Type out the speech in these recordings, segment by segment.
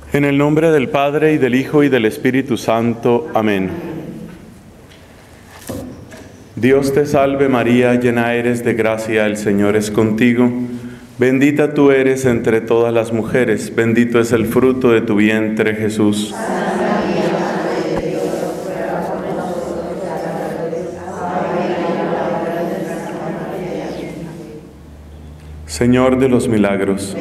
En el nombre del Padre, y del Hijo, y del Espíritu Santo. Amén. Dios te salve María, llena eres de gracia, el Señor es contigo. Bendita tú eres entre todas las mujeres, bendito es el fruto de tu vientre, Jesús. Señor de los milagros.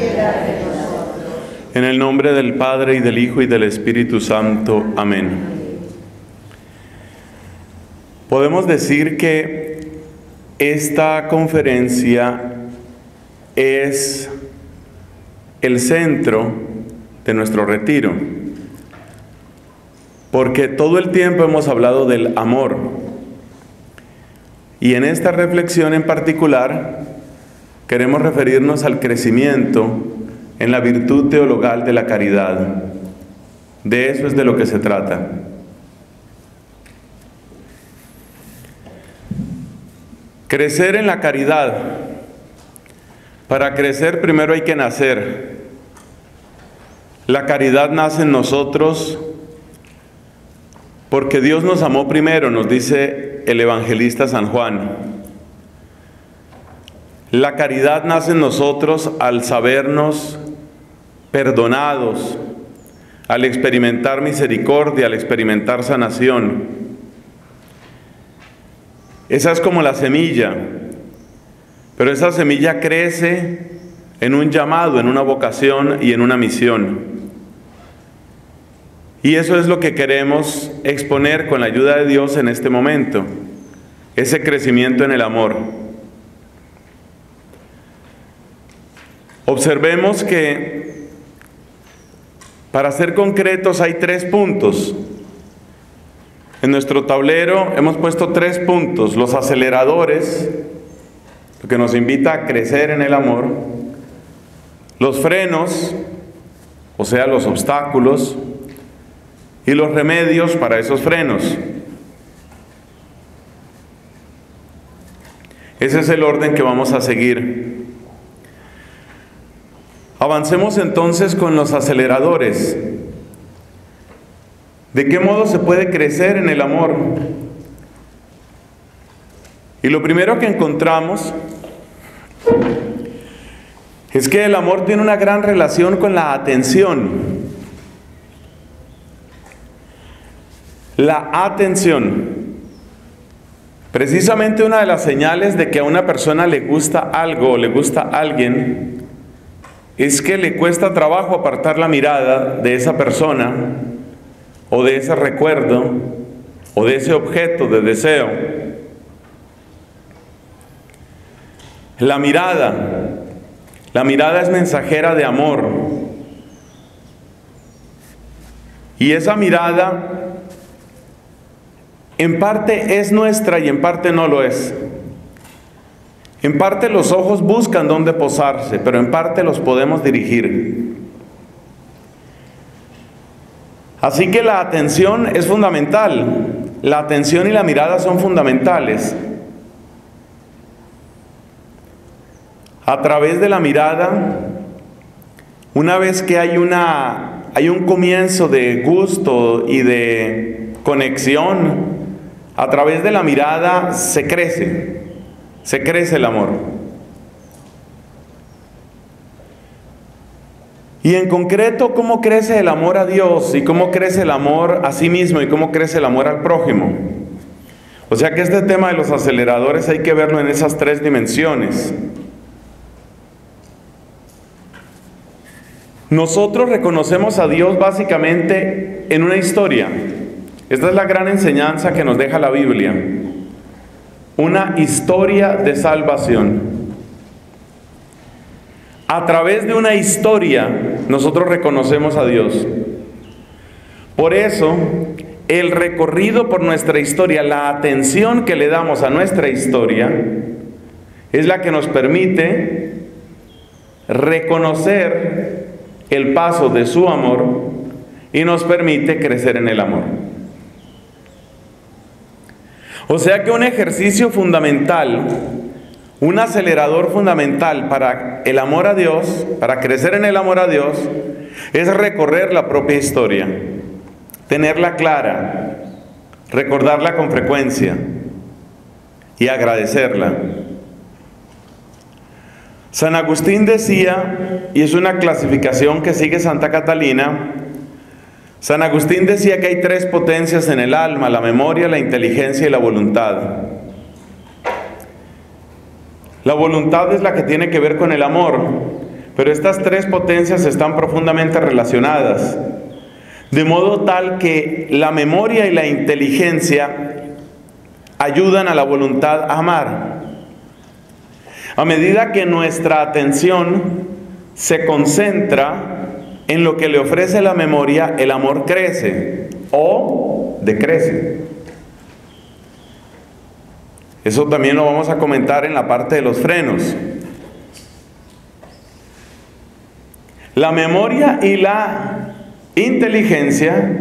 En el nombre del Padre, y del Hijo, y del Espíritu Santo. Amén. Podemos decir que esta conferencia es el centro de nuestro retiro, porque todo el tiempo hemos hablado del amor, y en esta reflexión en particular queremos referirnos al crecimiento en la virtud teologal de la caridad. De eso es de lo que se trata. Crecer en la caridad. Para crecer primero hay que nacer. La caridad nace en nosotros porque Dios nos amó primero, nos dice el evangelista San Juan. La caridad nace en nosotros al sabernos perdonados, al experimentar misericordia, al experimentar sanación. Esa es como la semilla, pero esa semilla crece en un llamado, en una vocación y en una misión. Y eso es lo que queremos exponer con la ayuda de Dios en este momento, ese crecimiento en el amor. Observemos que, para ser concretos, hay 3 puntos. En nuestro tablero hemos puesto 3 puntos: los aceleradores, lo que nos invita a crecer en el amor; los frenos, o sea, los obstáculos; y los remedios para esos frenos. Ese es el orden que vamos a seguir. Avancemos entonces con los aceleradores. ¿De qué modo se puede crecer en el amor? Y lo primero que encontramos es que el amor tiene una gran relación con la atención. La atención. Precisamente una de las señales de que a una persona le gusta algo o le gusta a alguien es que le cuesta trabajo apartar la mirada de esa persona, o de ese recuerdo, o de ese objeto de deseo. La mirada es mensajera de amor. Y esa mirada en parte es nuestra y en parte no lo es. En parte los ojos buscan dónde posarse, pero en parte los podemos dirigir. Así que la atención es fundamental. La atención y la mirada son fundamentales. A través de la mirada, una vez que hay un comienzo de gusto y de conexión, a través de la mirada se crece el amor. Y en concreto, ¿cómo crece el amor a Dios? ¿Y cómo crece el amor a sí mismo? ¿Y cómo crece el amor al prójimo? O sea que este tema de los aceleradores hay que verlo en esas 3 dimensiones. Nosotros reconocemos a Dios básicamente en una historia. Esta es la gran enseñanza que nos deja la Biblia. Una historia de salvación. A través de una historia nosotros reconocemos a Dios. Por eso, el recorrido por nuestra historia, la atención que le damos a nuestra historia, es la que nos permite reconocer el paso de su amor y nos permite crecer en el amor. O sea que un ejercicio fundamental, un acelerador fundamental para el amor a Dios, para crecer en el amor a Dios, es recorrer la propia historia, tenerla clara, recordarla con frecuencia y agradecerla. San Agustín decía, y es una clasificación que sigue Santa Catalina, San Agustín decía que hay tres potencias en el alma: la memoria, la inteligencia y la voluntad. La voluntad es la que tiene que ver con el amor, pero estas tres potencias están profundamente relacionadas, de modo tal que la memoria y la inteligencia ayudan a la voluntad a amar. A medida que nuestra atención se concentra en lo que le ofrece la memoria, el amor crece o decrece. Eso también lo vamos a comentar en la parte de los frenos. La memoria y la inteligencia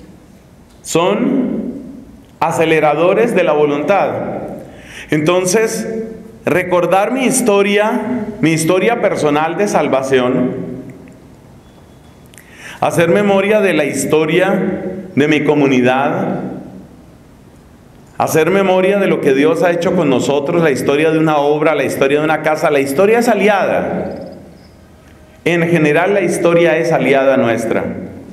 son aceleradores de la voluntad. Entonces, recordar mi historia personal de salvación, hacer memoria de la historia de mi comunidad, hacer memoria de lo que Dios ha hecho con nosotros, la historia de una obra, la historia de una casa. La historia es aliada. En general la historia es aliada nuestra.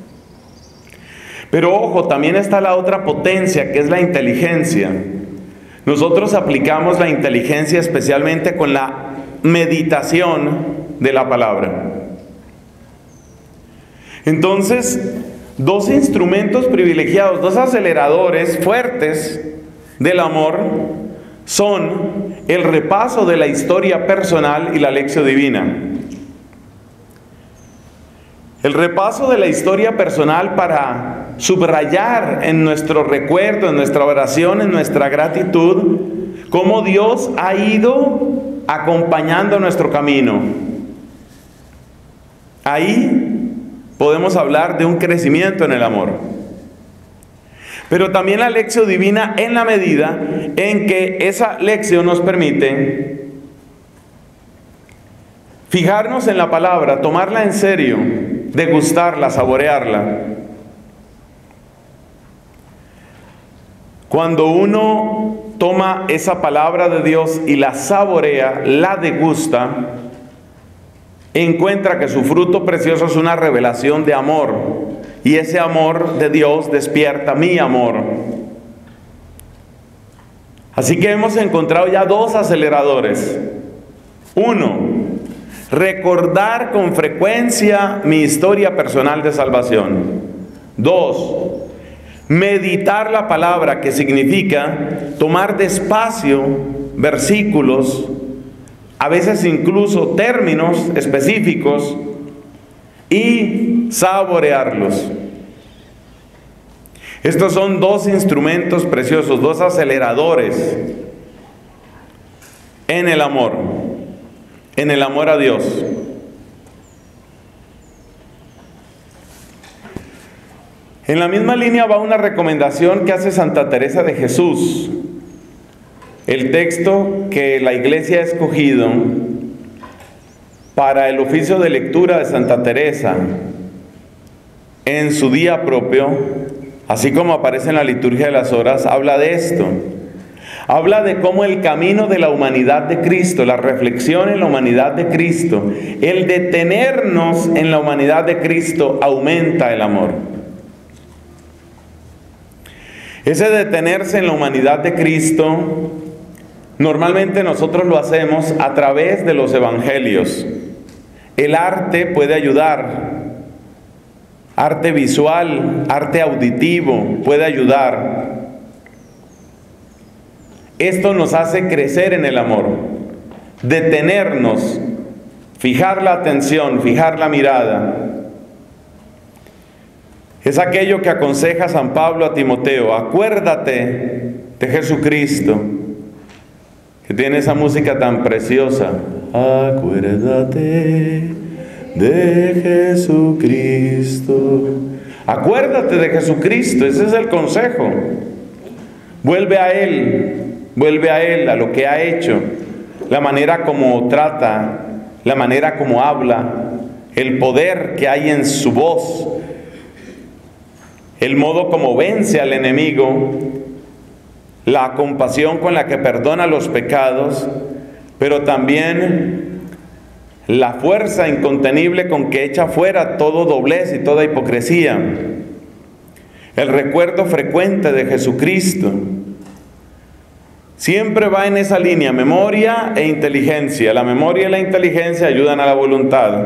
Pero ojo, también está la otra potencia, que es la inteligencia. Nosotros aplicamos la inteligencia especialmente con la meditación de la palabra. Entonces, dos instrumentos privilegiados, dos aceleradores fuertes del amor son el repaso de la historia personal y la lección divina. El repaso de la historia personal para subrayar en nuestro recuerdo, en nuestra oración, en nuestra gratitud, cómo Dios ha ido acompañando nuestro camino. Ahí podemos hablar de un crecimiento en el amor. Pero también la lección divina, en la medida en que esa lección nos permite fijarnos en la palabra, tomarla en serio, degustarla, saborearla. Cuando uno toma esa palabra de Dios y la saborea, la degusta, encuentra que su fruto precioso es una revelación de amor, y ese amor de Dios despierta mi amor. Así que hemos encontrado ya dos aceleradores. Uno, recordar con frecuencia mi historia personal de salvación. Dos, meditar la palabra, que significa tomar despacio versículos, a veces incluso términos específicos, y saborearlos. Estos son dos instrumentos preciosos, dos aceleradores en el amor a Dios. En la misma línea va una recomendación que hace Santa Teresa de Jesús. El texto que la Iglesia ha escogido para el oficio de lectura de Santa Teresa en su día propio, así como aparece en la liturgia de las horas, habla de esto. Habla de cómo el camino de la humanidad de Cristo, la reflexión en la humanidad de Cristo, el detenernos en la humanidad de Cristo aumenta el amor. Ese detenerse en la humanidad de Cristo, normalmente nosotros lo hacemos a través de los evangelios. El arte puede ayudar, arte visual, arte auditivo puede ayudar. Esto nos hace crecer en el amor, detenernos, fijar la atención, fijar la mirada. Es aquello que aconseja San Pablo a Timoteo: acuérdate de Jesucristo, que tiene esa música tan preciosa. Acuérdate de Jesucristo. Acuérdate de Jesucristo, ese es el consejo. Vuelve a Él, a lo que ha hecho, la manera como trata, la manera como habla, el poder que hay en su voz, el modo como vence al enemigo, la compasión con la que perdona los pecados, pero también la fuerza incontenible con que echa fuera todo doblez y toda hipocresía, el recuerdo frecuente de Jesucristo. Siempre va en esa línea, memoria e inteligencia. La memoria y la inteligencia ayudan a la voluntad.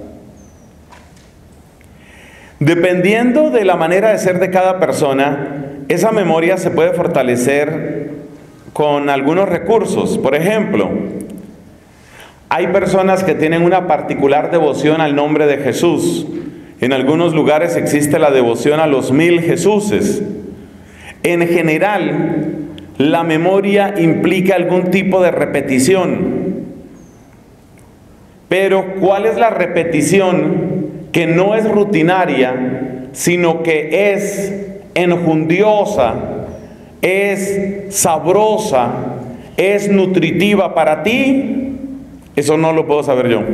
Dependiendo de la manera de ser de cada persona, esa memoria se puede fortalecer con algunos recursos. Por ejemplo, hay personas que tienen una particular devoción al nombre de Jesús. En algunos lugares existe la devoción a los 1000 Jesuses. En general, la memoria implica algún tipo de repetición. Pero, ¿cuál es la repetición que no es rutinaria, sino que es enjundiosa, es sabrosa, es nutritiva para ti? Eso no lo puedo saber yo.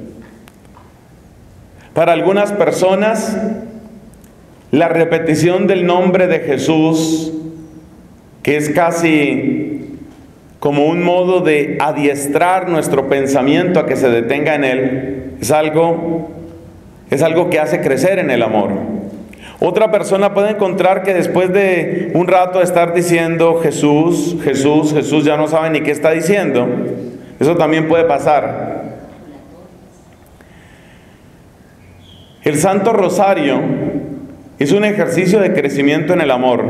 Para algunas personas, la repetición del nombre de Jesús, que es casi como un modo de adiestrar nuestro pensamiento a que se detenga en Él, es algo que hace crecer en el amor. Otra persona puede encontrar que después de un rato de estar diciendo Jesús, Jesús, Jesús, ya no sabe ni qué está diciendo. Eso también puede pasar. El Santo Rosario es un ejercicio de crecimiento en el amor.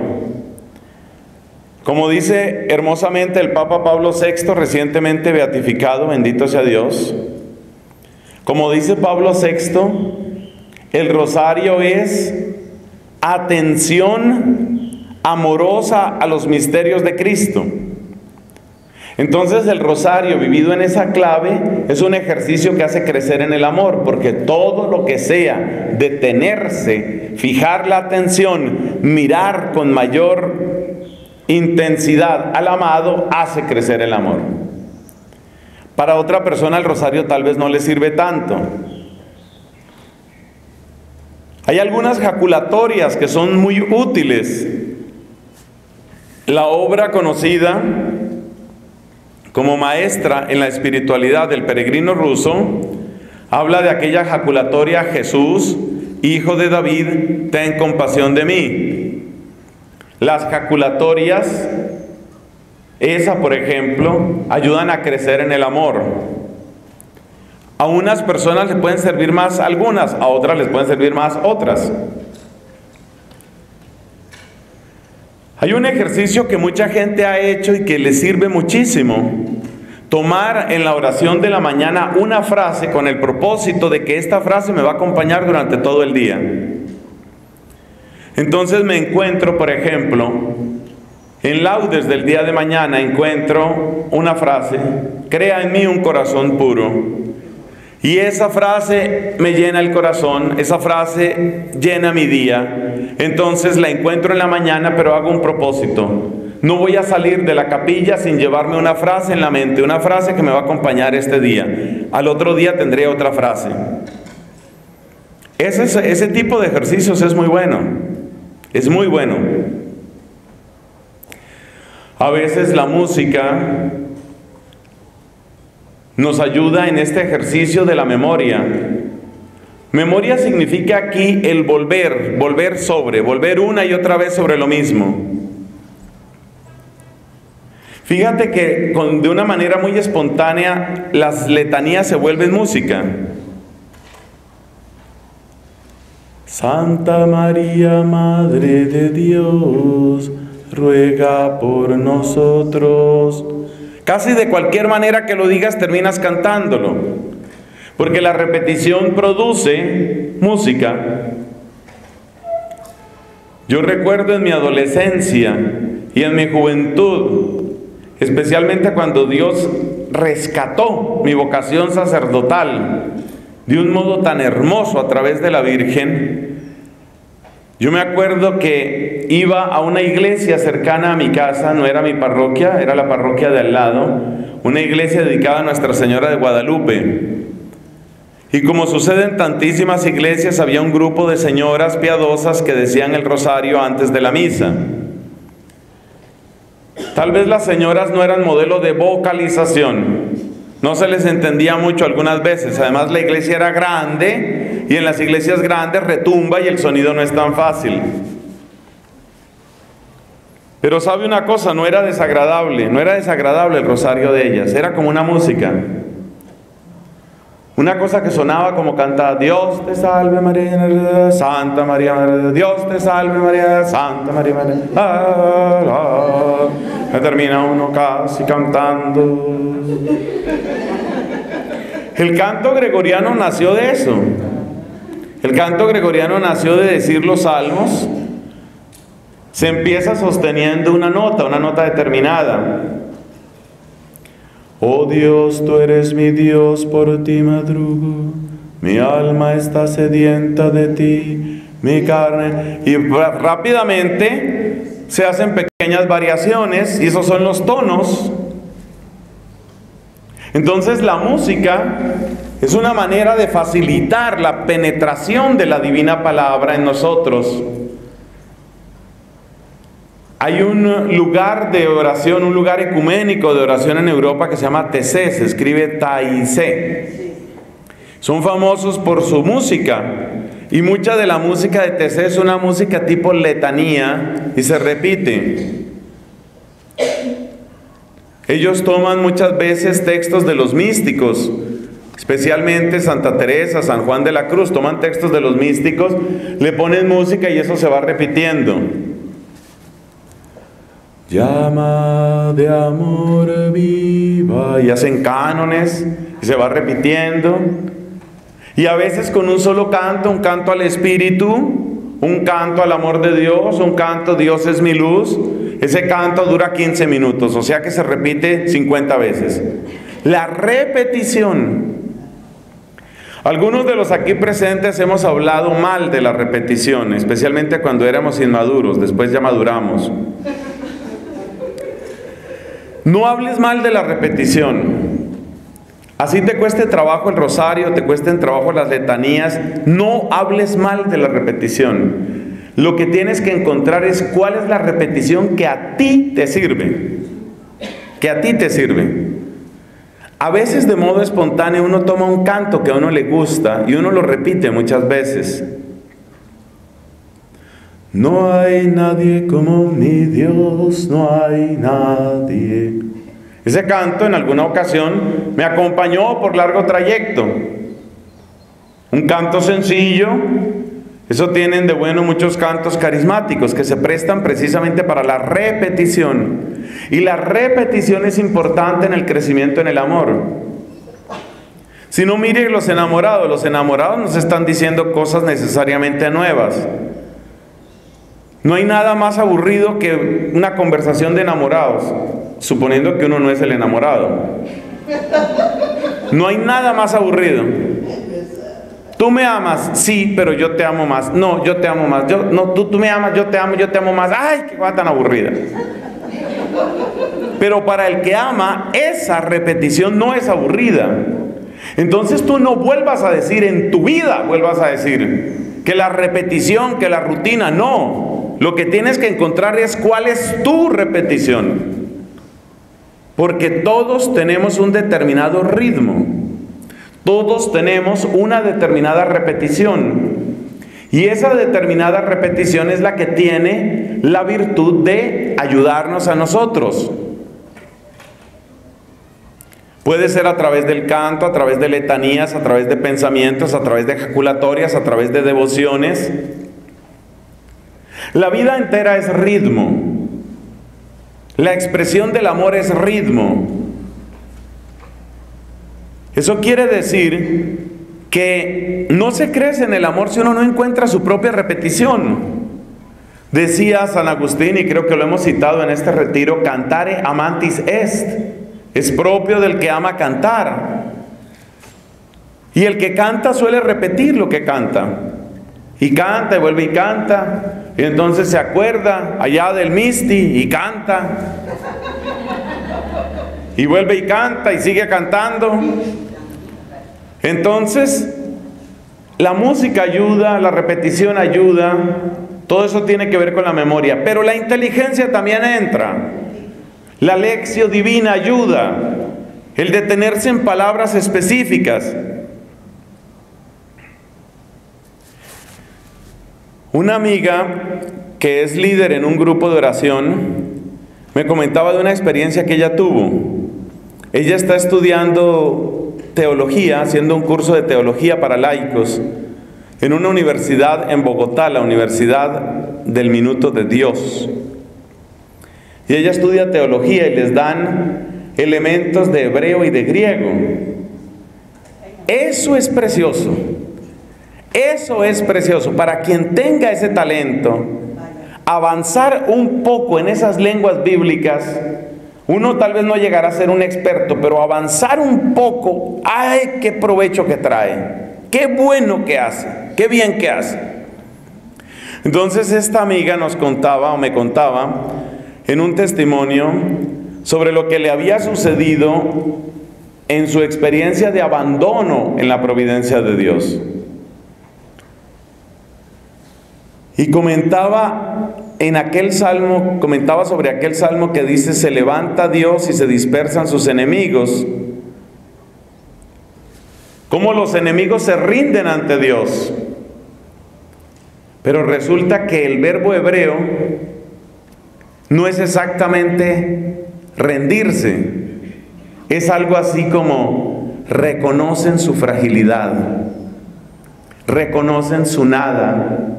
Como dice hermosamente el Papa Pablo VI, recientemente beatificado, bendito sea Dios. Como dice Pablo VI, el rosario es atención amorosa a los misterios de Cristo. Entonces el rosario vivido en esa clave es un ejercicio que hace crecer en el amor, porque todo lo que sea detenerse, fijar la atención, mirar con mayor intensidad al amado, hace crecer el amor. Para otra persona el rosario tal vez no le sirve tanto. Hay algunas jaculatorias que son muy útiles. La obra conocida como Maestra en la espiritualidad del peregrino ruso habla de aquella jaculatoria: Jesús, Hijo de David, ten compasión de mí. Las jaculatorias, esa por ejemplo, ayudan a crecer en el amor. A unas personas les pueden servir más algunas, a otras les pueden servir más otras. Hay un ejercicio que mucha gente ha hecho y que les sirve muchísimo. Tomar en la oración de la mañana una frase con el propósito de que esta frase me va a acompañar durante todo el día. Entonces me encuentro, por ejemplo, en laudes del día de mañana encuentro una frase: crea en mí un corazón puro. Y esa frase me llena el corazón, esa frase llena mi día. Entonces la encuentro en la mañana, pero hago un propósito. No voy a salir de la capilla sin llevarme una frase en la mente, una frase que me va a acompañar este día. Al otro día tendré otra frase. Ese tipo de ejercicios es muy bueno. Es muy bueno. A veces la música nos ayuda en este ejercicio de la memoria. Memoria significa aquí el volver una y otra vez sobre lo mismo. Fíjate que de una manera muy espontánea las letanías se vuelven música. Santa María, Madre de Dios, ruega por nosotros. Casi de cualquier manera que lo digas terminas cantándolo, porque la repetición produce música. Yo recuerdo en mi adolescencia y en mi juventud, especialmente cuando Dios rescató mi vocación sacerdotal de un modo tan hermoso a través de la Virgen. Yo me acuerdo que iba a una iglesia cercana a mi casa, no era mi parroquia, era la parroquia de al lado, una iglesia dedicada a Nuestra Señora de Guadalupe. Y como sucede en tantísimas iglesias, había un grupo de señoras piadosas que decían el rosario antes de la misa. Tal vez las señoras no eran modelo de vocalización, no se les entendía mucho algunas veces. Además, la iglesia era grande y en las iglesias grandes retumba y el sonido no es tan fácil. Pero sabe una cosa, no era desagradable el rosario de ellas, era como una música. Una cosa que sonaba como cantaba: Dios te salve María, Santa María, Dios te salve María, Santa María, Ya termina uno casi cantando. El canto gregoriano nació de eso. El canto gregoriano nació de decir los salmos. Se empieza sosteniendo una nota determinada. Oh Dios, tú eres mi Dios, por ti madrugo, mi alma está sedienta de ti, mi carne. Y rápidamente se hacen pequeñas variaciones y esos son los tonos. Entonces la música es una manera de facilitar la penetración de la divina palabra en nosotros. Hay un lugar de oración, un lugar ecuménico de oración en Europa que se llama TC, se escribe TAIC. Son famosos por su música y mucha de la música de TC es una música tipo letanía y se repite. Ellos toman muchas veces textos de los místicos, especialmente Santa Teresa, San Juan de la Cruz, toman textos de los místicos, le ponen música y eso se va repitiendo. Llama de amor viva, y hacen cánones y se va repitiendo. Y a veces con un solo canto, un canto al Espíritu, un canto al amor de Dios, un canto Dios es mi luz. Ese canto dura 15 minutos, o sea que se repite 50 veces. La repetición. Algunos de los aquí presentes hemos hablado mal de la repetición, especialmente cuando éramos inmaduros, después ya maduramos. No hables mal de la repetición. Así te cueste trabajo el rosario, te cuesten trabajo las letanías, no hables mal de la repetición. Lo que tienes que encontrar es cuál es la repetición que a ti te sirve. Que a ti te sirve. A veces de modo espontáneo uno toma un canto que a uno le gusta y uno lo repite muchas veces. No hay nadie como mi Dios, no hay nadie. Ese canto en alguna ocasión me acompañó por largo trayecto. Un canto sencillo. Eso tienen de bueno muchos cantos carismáticos que se prestan precisamente para la repetición. Y la repetición es importante en el crecimiento en el amor. Si no, mire los enamorados nos están diciendo cosas necesariamente nuevas. No hay nada más aburrido que una conversación de enamorados, suponiendo que uno no es el enamorado. No hay nada más aburrido. Tú me amas, sí, pero yo te amo más. No, yo te amo más. Tú me amas, yo te amo más. ¡Ay, qué cosa tan aburrida! Pero para el que ama, esa repetición no es aburrida. Entonces tú no vuelvas a decir en tu vida, que la repetición, que la rutina, no. Lo que tienes que encontrar es cuál es tu repetición. Porque todos tenemos un determinado ritmo. Todos tenemos una determinada repetición. Y esa determinada repetición es la que tiene la virtud de ayudarnos a nosotros. Puede ser a través del canto, a través de letanías, a través de pensamientos, a través de ejaculatorias, a través de devociones. La vida entera es ritmo. La expresión del amor es ritmo. Eso quiere decir que no se crece en el amor si uno no encuentra su propia repetición. Decía San Agustín, y creo que lo hemos citado en este retiro, cantare amantis est. Es propio del que ama cantar. Y el que canta suele repetir lo que canta. Y canta y vuelve y canta. Y entonces se acuerda allá del misti y canta. Y vuelve y canta y sigue cantando. Entonces, La música ayuda, la repetición ayuda, todo eso tiene que ver con la memoria, pero la inteligencia también entra. La lección divina ayuda, el detenerse en palabras específicas. Una amiga que es líder en un grupo de oración me comentaba de una experiencia que ella tuvo. Ella está estudiando teología, haciendo un curso de teología para laicos en una universidad en Bogotá, la Universidad del Minuto de Dios. Y ella estudia teología y les dan elementos de hebreo y de griego. Eso es precioso. Eso es precioso. Para quien tenga ese talento, avanzar un poco en esas lenguas bíblicas, uno tal vez no llegará a ser un experto, pero avanzar un poco, ¡ay, qué provecho que trae! ¡Qué bueno que hace! ¡Qué bien que hace! Entonces esta amiga nos contaba, o me contaba, en un testimonio sobre lo que le había sucedido en su experiencia de abandono en la providencia de Dios. Y comentaba sobre aquel salmo que dice: se levanta Dios y se dispersan sus enemigos. Cómo los enemigos se rinden ante Dios. Pero resulta que el verbo hebreo no es exactamente rendirse. Es algo así como reconocen su fragilidad, reconocen su nada.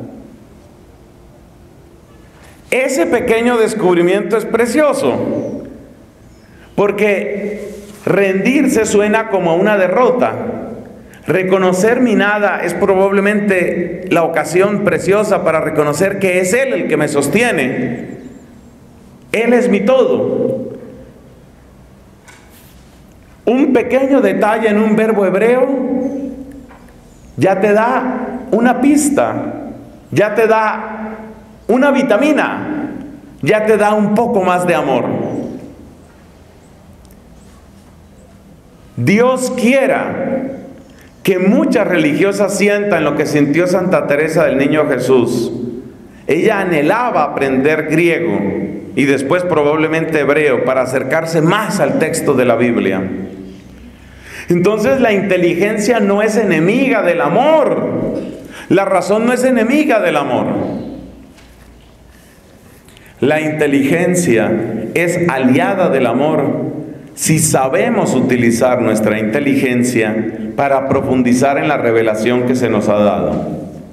Ese pequeño descubrimiento es precioso, porque rendirse suena como una derrota. Reconocer mi nada es probablemente la ocasión preciosa para reconocer que es Él el que me sostiene. Él es mi todo. Un pequeño detalle en un verbo hebreo ya te da una pista, ya te da una vitamina, ya te da un poco más de amor. Dios quiera que muchas religiosas sientan lo que sintió Santa Teresa del Niño Jesús. Ella anhelaba aprender griego y después probablemente hebreo para acercarse más al texto de la Biblia. Entonces la inteligencia no es enemiga del amor. La razón no es enemiga del amor. La inteligencia es aliada del amor si sabemos utilizar nuestra inteligencia para profundizar en la revelación que se nos ha dado.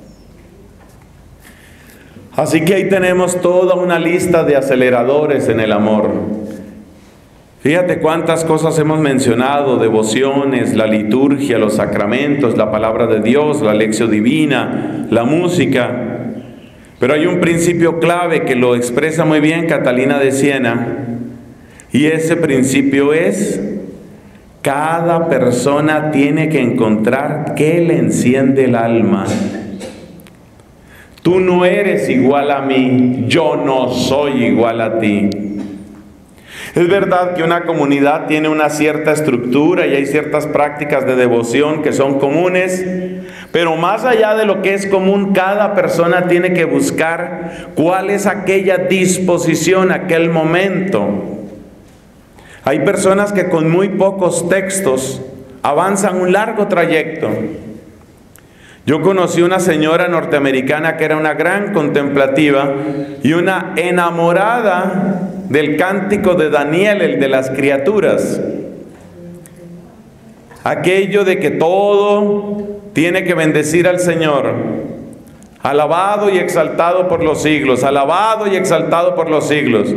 Así que ahí tenemos toda una lista de aceleradores en el amor. Fíjate cuántas cosas hemos mencionado: devociones, la liturgia, los sacramentos, la palabra de Dios, la lección divina, la música. Pero hay un principio clave que lo expresa muy bien Catalina de Siena, y ese principio es: cada persona tiene que encontrar qué le enciende el alma. Tú no eres igual a mí, yo no soy igual a ti. Es verdad que una comunidad tiene una cierta estructura y hay ciertas prácticas de devoción que son comunes, pero más allá de lo que es común, cada persona tiene que buscar cuál es aquella disposición, aquel momento. Hay personas que con muy pocos textos avanzan un largo trayecto. Yo conocí una señora norteamericana que era una gran contemplativa y una enamorada del cántico de Daniel, el de las criaturas. Aquello de que todo tiene que bendecir al Señor. Alabado y exaltado por los siglos, alabado y exaltado por los siglos.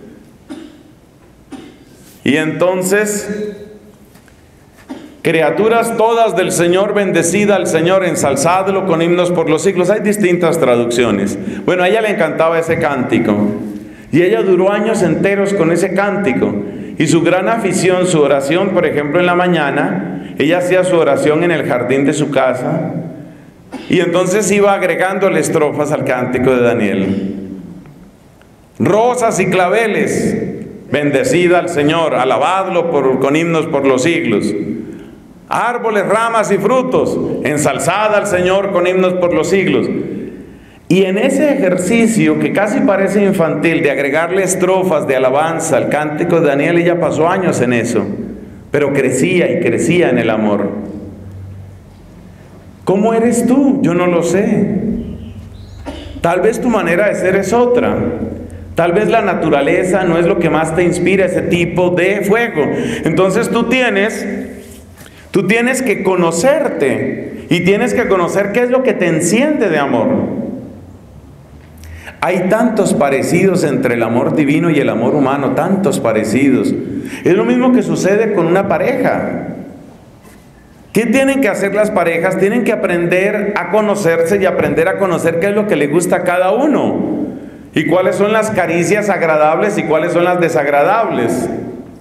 Y entonces, criaturas todas del Señor, bendecida al Señor, ensalzadlo con himnos por los siglos. Hay distintas traducciones. Bueno, a ella le encantaba ese cántico. Y ella duró años enteros con ese cántico. Y su gran afición, su oración, por ejemplo, en la mañana, ella hacía su oración en el jardín de su casa. Y entonces iba agregándole estrofas al cántico de Daniel. Rosas y claveles, bendecida al Señor, alabadlo con himnos por los siglos. árboles, ramas y frutos, ensalzad al Señor con himnos por los siglos. Y en ese ejercicio que casi parece infantil de agregarle estrofas de alabanza al cántico de Daniel, ella pasó años en eso, pero crecía y crecía en el amor. ¿Cómo eres tú? Yo no lo sé. Tal vez tu manera de ser es otra. Tal vez la naturaleza no es lo que más te inspira ese tipo de fuego. Entonces tú tienes que conocerte y tienes que conocer qué es lo que te enciende de amor. Hay tantos parecidos entre el amor divino y el amor humano, tantos parecidos. Es lo mismo que sucede con una pareja. ¿Qué tienen que hacer las parejas? Tienen que aprender a conocerse y aprender a conocer qué es lo que le gusta a cada uno. Y cuáles son las caricias agradables y cuáles son las desagradables.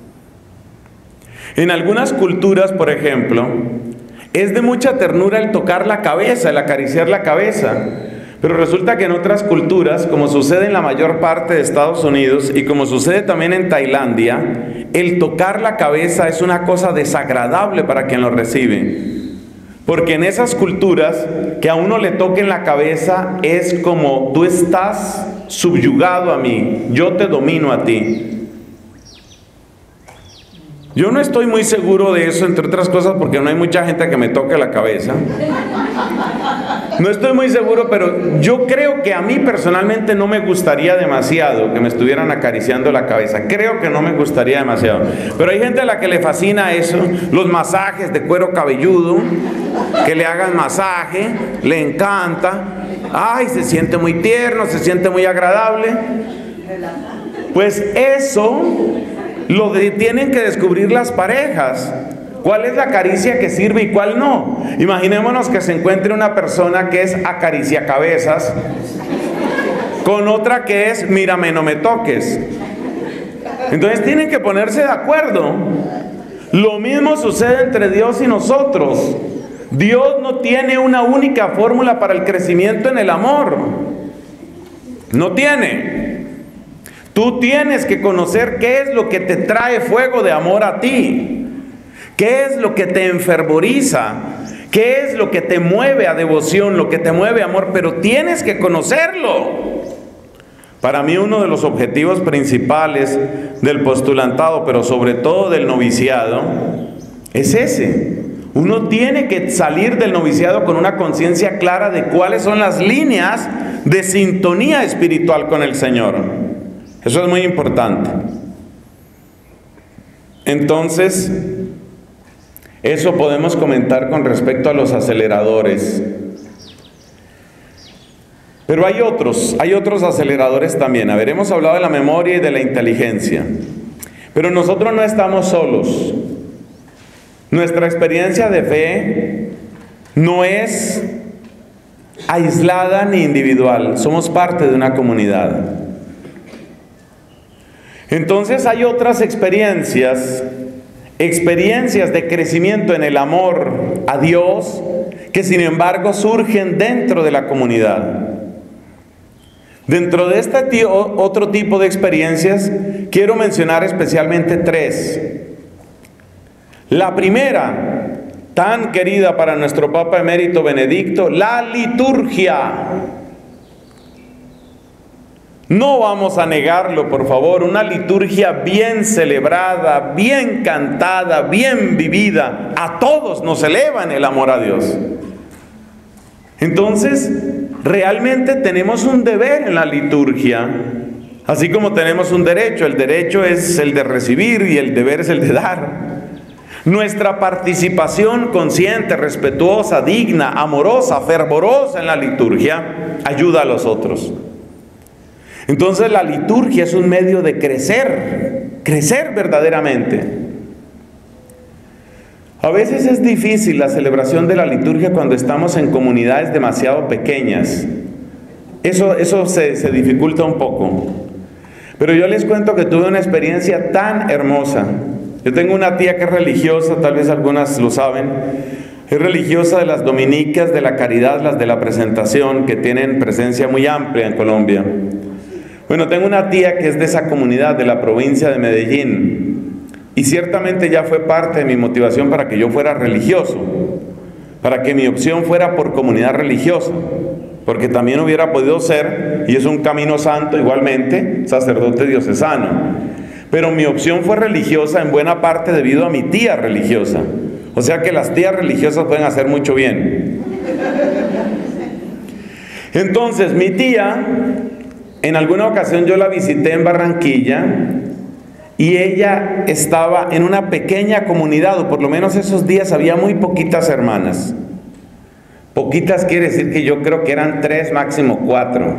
En algunas culturas, por ejemplo, es de mucha ternura el tocar la cabeza, el acariciar la cabeza. Pero resulta que en otras culturas, como sucede en la mayor parte de Estados Unidos y como sucede también en Tailandia, el tocar la cabeza es una cosa desagradable para quien lo recibe. Porque en esas culturas, que a uno le toquen la cabeza es como tú estás subyugado a mí, yo te domino a ti. Yo no estoy muy seguro de eso, entre otras cosas, porque no hay mucha gente que me toque la cabeza. No estoy muy seguro, pero yo creo que a mí personalmente no me gustaría demasiado que me estuvieran acariciando la cabeza. Creo que no me gustaría demasiado. Pero hay gente a la que le fascina eso, los masajes de cuero cabelludo, que le hagan masaje, le encanta. Ay, se siente muy tierno, se siente muy agradable. Pues eso tienen que descubrir las parejas. ¿Cuál es la caricia que sirve y cuál no? Imaginémonos que se encuentre una persona que es acariciacabezas con otra que es mírame, no me toques. Entonces tienen que ponerse de acuerdo. Lo mismo sucede entre Dios y nosotros. Dios no tiene una única fórmula para el crecimiento en el amor. No tiene. Tú tienes que conocer qué es lo que te trae fuego de amor a ti. ¿Qué es lo que te enfervoriza? ¿Qué es lo que te mueve a devoción, lo que te mueve a amor? Pero tienes que conocerlo. Para mí uno de los objetivos principales del postulantado, pero sobre todo del noviciado, es ese. Uno tiene que salir del noviciado con una conciencia clara de cuáles son las líneas de sintonía espiritual con el Señor. Eso es muy importante. Entonces, eso podemos comentar con respecto a los aceleradores. Pero hay otros aceleradores también. A ver, hemos hablado de la memoria y de la inteligencia. Pero nosotros no estamos solos. Nuestra experiencia de fe no es aislada ni individual. Somos parte de una comunidad. Entonces hay otras experiencias de crecimiento en el amor a Dios, que sin embargo surgen dentro de la comunidad. Dentro de este otro tipo de experiencias, quiero mencionar especialmente tres. La primera, tan querida para nuestro Papa Emérito Benedicto, la liturgia. No vamos a negarlo, por favor, una liturgia bien celebrada, bien cantada, bien vivida, a todos nos eleva en el amor a Dios. Entonces, realmente tenemos un deber en la liturgia, así como tenemos un derecho. El derecho es el de recibir y el deber es el de dar. Nuestra participación consciente, respetuosa, digna, amorosa, fervorosa en la liturgia ayuda a los otros. Entonces la liturgia es un medio de crecer verdaderamente. A veces es difícil la celebración de la liturgia cuando estamos en comunidades demasiado pequeñas. Eso se dificulta un poco. Pero yo les cuento que tuve una experiencia tan hermosa. Yo tengo una tía que es religiosa, tal vez algunas lo saben. Es religiosa de las dominicas de la caridad, las de la presentación, que tienen presencia muy amplia en Colombia. Bueno, tengo una tía que es de esa comunidad, de la provincia de Medellín. Y ciertamente ya fue parte de mi motivación para que yo fuera religioso, para que mi opción fuera por comunidad religiosa, porque también hubiera podido ser, y es un camino santo igualmente, sacerdote diocesano. Pero mi opción fue religiosa en buena parte debido a mi tía religiosa. O sea que las tías religiosas pueden hacer mucho bien. Entonces, mi tía, en alguna ocasión yo la visité en Barranquilla, y ella estaba en una pequeña comunidad, o por lo menos esos días había muy poquitas hermanas. Poquitas quiere decir que yo creo que eran 3, máximo 4.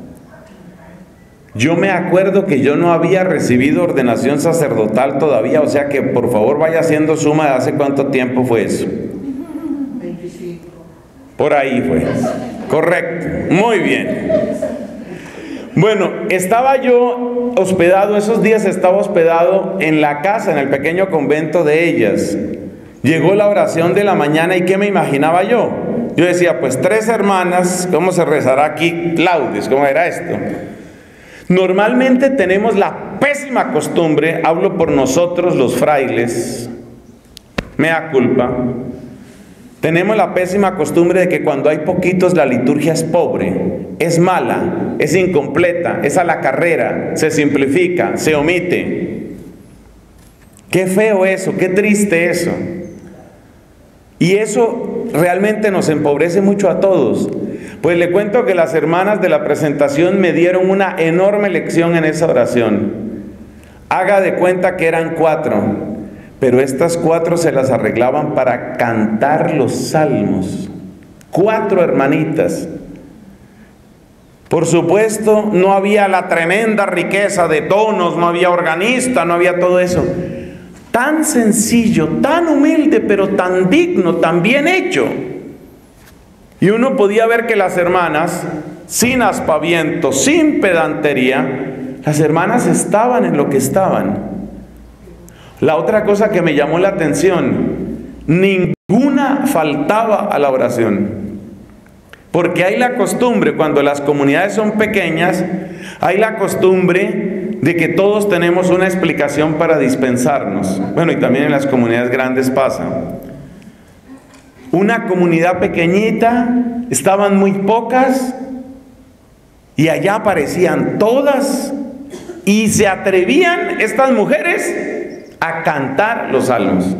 Yo me acuerdo que yo no había recibido ordenación sacerdotal todavía, o sea que por favor vaya haciendo suma de hace cuánto tiempo fue eso. 25. Por ahí fue. Correcto, muy bien. Bueno, estaba yo hospedado, esos días estaba hospedado en la casa, en el pequeño convento de ellas. Llegó la oración de la mañana y ¿qué me imaginaba yo? Yo decía, pues 3 hermanas, ¿cómo se rezará aquí? Laudes, ¿cómo era esto? Normalmente tenemos la pésima costumbre, hablo por nosotros los frailes, mea culpa, tenemos la pésima costumbre de que cuando hay poquitos la liturgia es pobre, es mala, es incompleta, es a la carrera, se simplifica, se omite. Qué feo eso, qué triste eso. Y eso realmente nos empobrece mucho a todos. Pues le cuento que las hermanas de la presentación me dieron una enorme lección en esa oración. Haga de cuenta que eran 4, pero estas 4 se las arreglaban para cantar los salmos. 4 hermanitas. Por supuesto, no había la tremenda riqueza de tonos, no había organista, no había todo eso. Tan sencillo, tan humilde, pero tan digno, tan bien hecho. Y uno podía ver que las hermanas, sin aspaviento, sin pedantería, las hermanas estaban en lo que estaban. La otra cosa que me llamó la atención, ninguna faltaba a la oración. Porque hay la costumbre, cuando las comunidades son pequeñas, hay la costumbre de que todos tenemos una explicación para dispensarnos. Bueno, y también en las comunidades grandes pasa. Una comunidad pequeñita, estaban muy pocas, y allá aparecían todas, y se atrevían estas mujeres a cantar los salmos.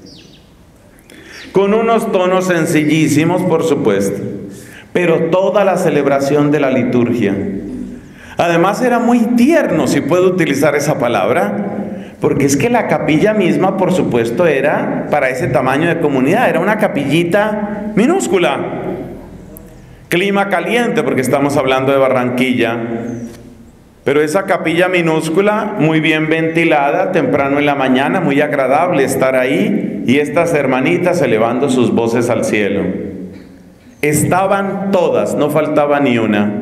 Con unos tonos sencillísimos, por supuesto, pero toda la celebración de la liturgia. Además era muy tierno, si puedo utilizar esa palabra, porque es que la capilla misma, por supuesto, era para ese tamaño de comunidad, era una capillita minúscula. Clima caliente, porque estamos hablando de Barranquilla, pero esa capilla minúscula, muy bien ventilada, temprano en la mañana, muy agradable estar ahí, y estas hermanitas elevando sus voces al cielo. Estaban todas, no faltaba ni una.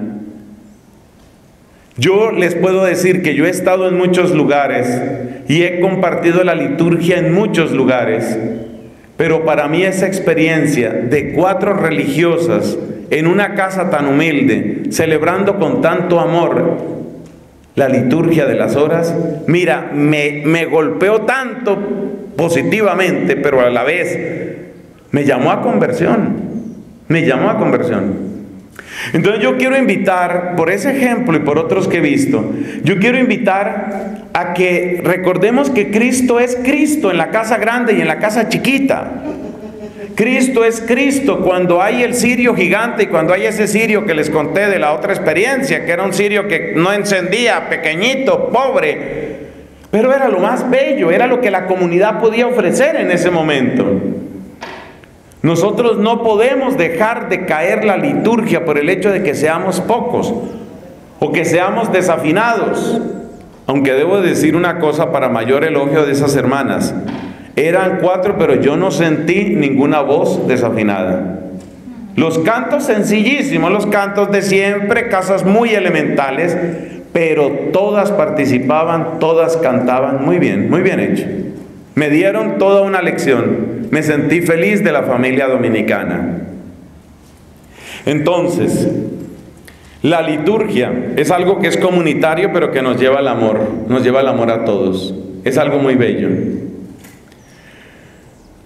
Yo les puedo decir que yo he estado en muchos lugares y he compartido la liturgia en muchos lugares, pero para mí esa experiencia de 4 religiosas en una casa tan humilde, celebrando con tanto amor la liturgia de las horas, mira, me golpeó tanto positivamente, pero a la vez me llamó a conversión. Me llamó a conversión. Entonces yo quiero invitar, por ese ejemplo y por otros que he visto, yo quiero invitar a que recordemos que Cristo es Cristo en la casa grande y en la casa chiquita. Cristo es Cristo cuando hay el cirio gigante y cuando hay ese cirio que les conté de la otra experiencia, que era un cirio que no encendía, pequeñito, pobre, pero era lo más bello, era lo que la comunidad podía ofrecer en ese momento. Nosotros no podemos dejar de caer la liturgia por el hecho de que seamos pocos o que seamos desafinados. Aunque debo decir una cosa para mayor elogio de esas hermanas. Eran 4, pero yo no sentí ninguna voz desafinada. Los cantos sencillísimos, los cantos de siempre, casas muy elementales, pero todas participaban, todas cantaban muy bien hecho. Me dieron toda una lección. Me sentí feliz de la familia dominicana. Entonces, la liturgia es algo que es comunitario, pero que nos lleva al amor a todos. Es algo muy bello.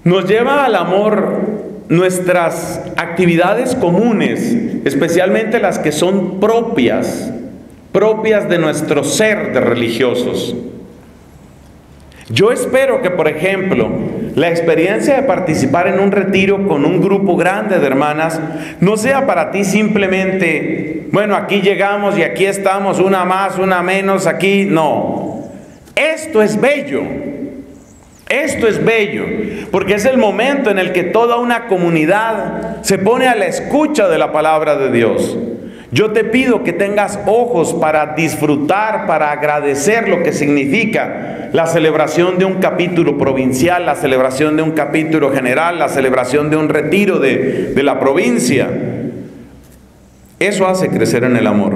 Nos lleva al amor nuestras actividades comunes, especialmente las que son propias de nuestro ser de religiosos. Yo espero que, por ejemplo, la experiencia de participar en un retiro con un grupo grande de hermanas no sea para ti simplemente, bueno, aquí llegamos y aquí estamos, una más, una menos, aquí, no. Esto es bello. Esto es bello, porque es el momento en el que toda una comunidad se pone a la escucha de la palabra de Dios. Yo te pido que tengas ojos para disfrutar, para agradecer lo que significa la celebración de un capítulo provincial, la celebración de un capítulo general, la celebración de un retiro de la provincia. Eso hace crecer en el amor.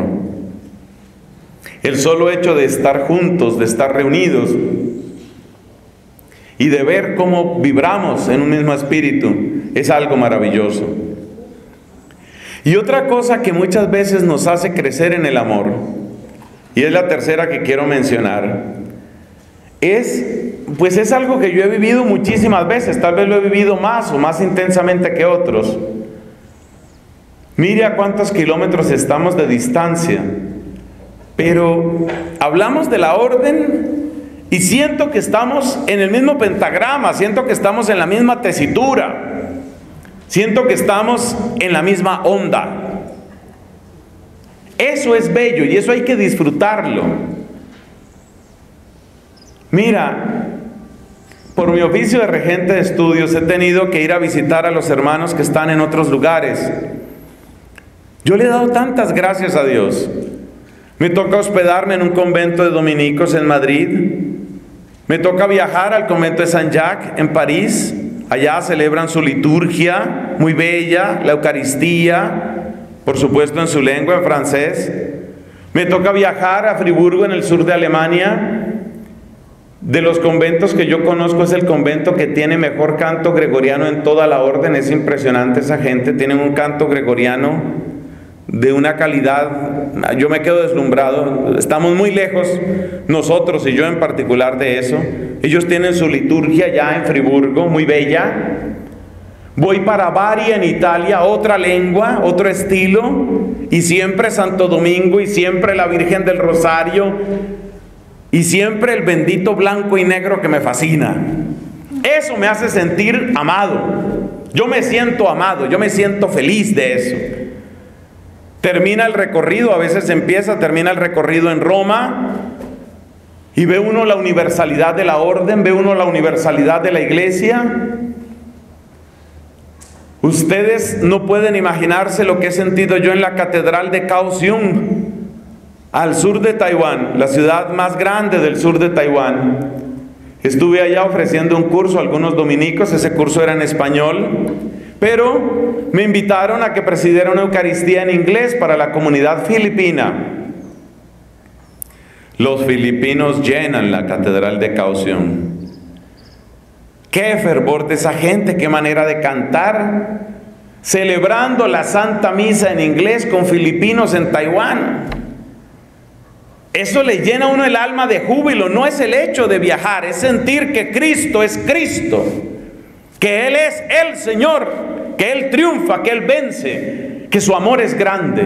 El solo hecho de estar juntos, de estar reunidos y de ver cómo vibramos en un mismo espíritu es algo maravilloso. Y otra cosa que muchas veces nos hace crecer en el amor, y es la tercera que quiero mencionar, es algo que yo he vivido muchísimas veces, tal vez lo he vivido más o más intensamente que otros. Mire a cuántos kilómetros estamos de distancia, pero hablamos de la orden y siento que estamos en el mismo pentagrama, siento que estamos en la misma tesitura, siento que estamos en la misma onda. Eso es bello y eso hay que disfrutarlo. Mira, por mi oficio de regente de estudios he tenido que ir a visitar a los hermanos que están en otros lugares. Yo le he dado tantas gracias a Dios. Me toca hospedarme en un convento de dominicos en Madrid. Me toca viajar al convento de Saint-Jacques en París. Allá celebran su liturgia muy bella, la Eucaristía, por supuesto en su lengua, en francés. Me toca viajar a Friburgo, en el sur de Alemania. De los conventos que yo conozco es el convento que tiene mejor canto gregoriano en toda la orden. Es impresionante esa gente, tienen un canto gregoriano de una calidad, yo me quedo deslumbrado. Estamos muy lejos, nosotros y yo en particular, de eso. Ellos tienen su liturgia ya en Friburgo, muy bella. Voy para Bari en Italia, otra lengua, otro estilo, y siempre Santo Domingo, y siempre la Virgen del Rosario, y siempre el bendito blanco y negro que me fascina. Eso me hace sentir amado. Yo me siento amado, yo me siento feliz de eso. Termina el recorrido, a veces termina el recorrido en Roma, y ve uno la universalidad de la orden, ve uno la universalidad de la iglesia. Ustedes no pueden imaginarse lo que he sentido yo en la catedral de Kaohsiung, al sur de Taiwán, la ciudad más grande del sur de Taiwán. Estuve allá ofreciendo un curso a algunos dominicos, ese curso era en español, pero me invitaron a que presidiera una Eucaristía en inglés para la comunidad filipina. Los filipinos llenan la catedral de Kaohsiung. Qué fervor de esa gente, qué manera de cantar, celebrando la Santa Misa en inglés con filipinos en Taiwán. Eso le llena a uno el alma de júbilo. No es el hecho de viajar, es sentir que Cristo es Cristo, que Él es el Señor, que Él triunfa, que Él vence, que su amor es grande.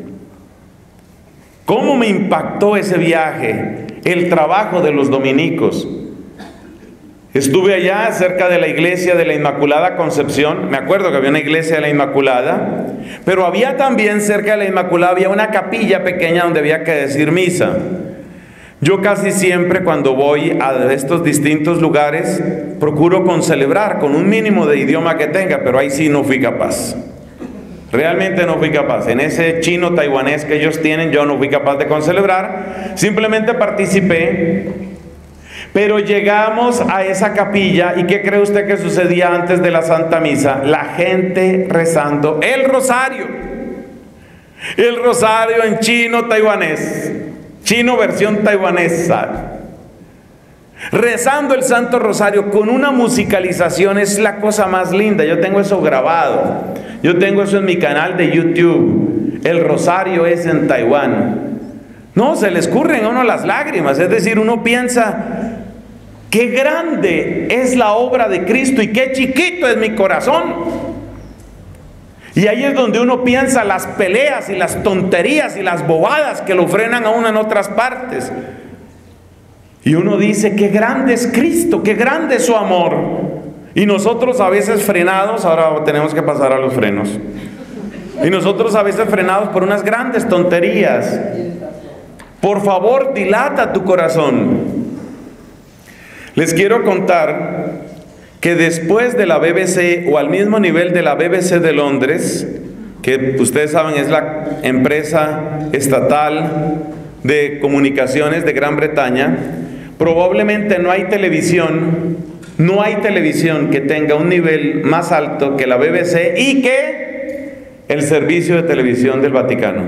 ¿Cómo me impactó ese viaje? El trabajo de los dominicos. Estuve allá cerca de la iglesia de la Inmaculada Concepción. Me acuerdo que había una iglesia de la Inmaculada, pero había también cerca de la Inmaculada, había una capilla pequeña donde había que decir misa. Yo casi siempre cuando voy a estos distintos lugares procuro concelebrar con un mínimo de idioma que tenga, pero ahí sí no fui capaz. Realmente no fui capaz. En ese chino taiwanés que ellos tienen, yo no fui capaz de concelebrar. Simplemente participé. Pero llegamos a esa capilla y ¿qué cree usted que sucedía antes de la Santa Misa? La gente rezando el rosario. El rosario en chino taiwanés. Chino versión taiwanesa. Rezando el Santo Rosario con una musicalización, es la cosa más linda. Yo tengo eso grabado. Yo tengo eso en mi canal de YouTube. El rosario es en Taiwán. No, se le escurren a uno las lágrimas. Es decir, uno piensa, Qué grande es la obra de Cristo y qué chiquito es mi corazón. Y ahí es donde uno piensa las peleas y las tonterías y las bobadas que lo frenan a uno en otras partes. Y uno dice, qué grande es Cristo, qué grande es su amor. Y nosotros a veces frenados, ahora tenemos que pasar a los frenos. Y nosotros a veces frenados por unas grandes tonterías. Por favor, dilata tu corazón. Les quiero contar que después de la BBC, o al mismo nivel de la BBC de Londres, que ustedes saben es la empresa estatal de comunicaciones de Gran Bretaña, probablemente no hay televisión que tenga un nivel más alto que la BBC y que el servicio de televisión del Vaticano.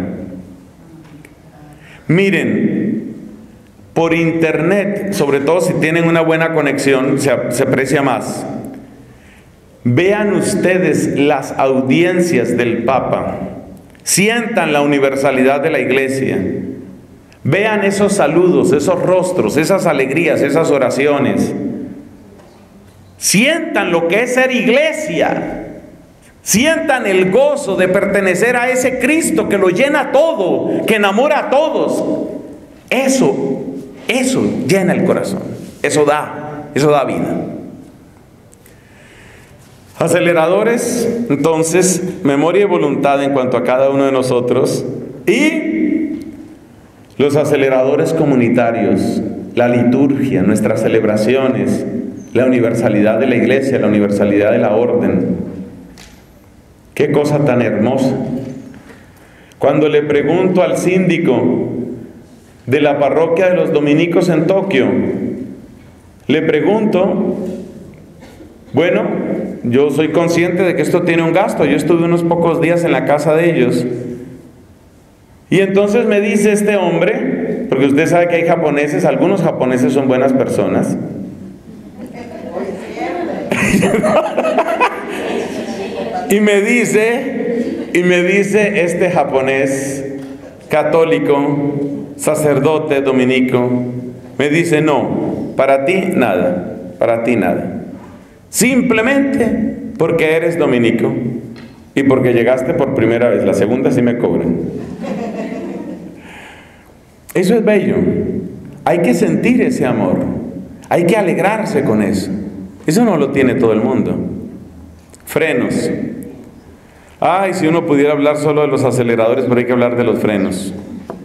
Miren, por internet, sobre todo si tienen una buena conexión, se aprecia más. Vean ustedes las audiencias del Papa, sientan la universalidad de la Iglesia, vean esos saludos, esos rostros, esas alegrías, esas oraciones. Sientan lo que es ser iglesia. Sientan el gozo de pertenecer a ese Cristo que lo llena todo, que enamora a todos. Eso llena el corazón. Eso da vida. Aceleradores, entonces, memoria y voluntad en cuanto a cada uno de nosotros. Y los aceleradores comunitarios, la liturgia, nuestras celebraciones, la universalidad de la iglesia, la universalidad de la orden. Qué cosa tan hermosa. Cuando le pregunto al síndico de la parroquia de los dominicos en Tokio, le pregunto, bueno, yo soy consciente de que esto tiene un gasto, yo estuve unos pocos días en la casa de ellos, y entonces me dice este hombre, porque usted sabe que hay japoneses, algunos japoneses son buenas personas, y me dice este japonés católico, sacerdote dominico, me dice, no, para ti nada, simplemente porque eres dominico y porque llegaste por primera vez, la segunda sí me cobran. Eso es bello, hay que sentir ese amor, hay que alegrarse con eso. Eso no lo tiene todo el mundo. Frenos. Ay, si uno pudiera hablar solo de los aceleradores, pero hay que hablar de los frenos.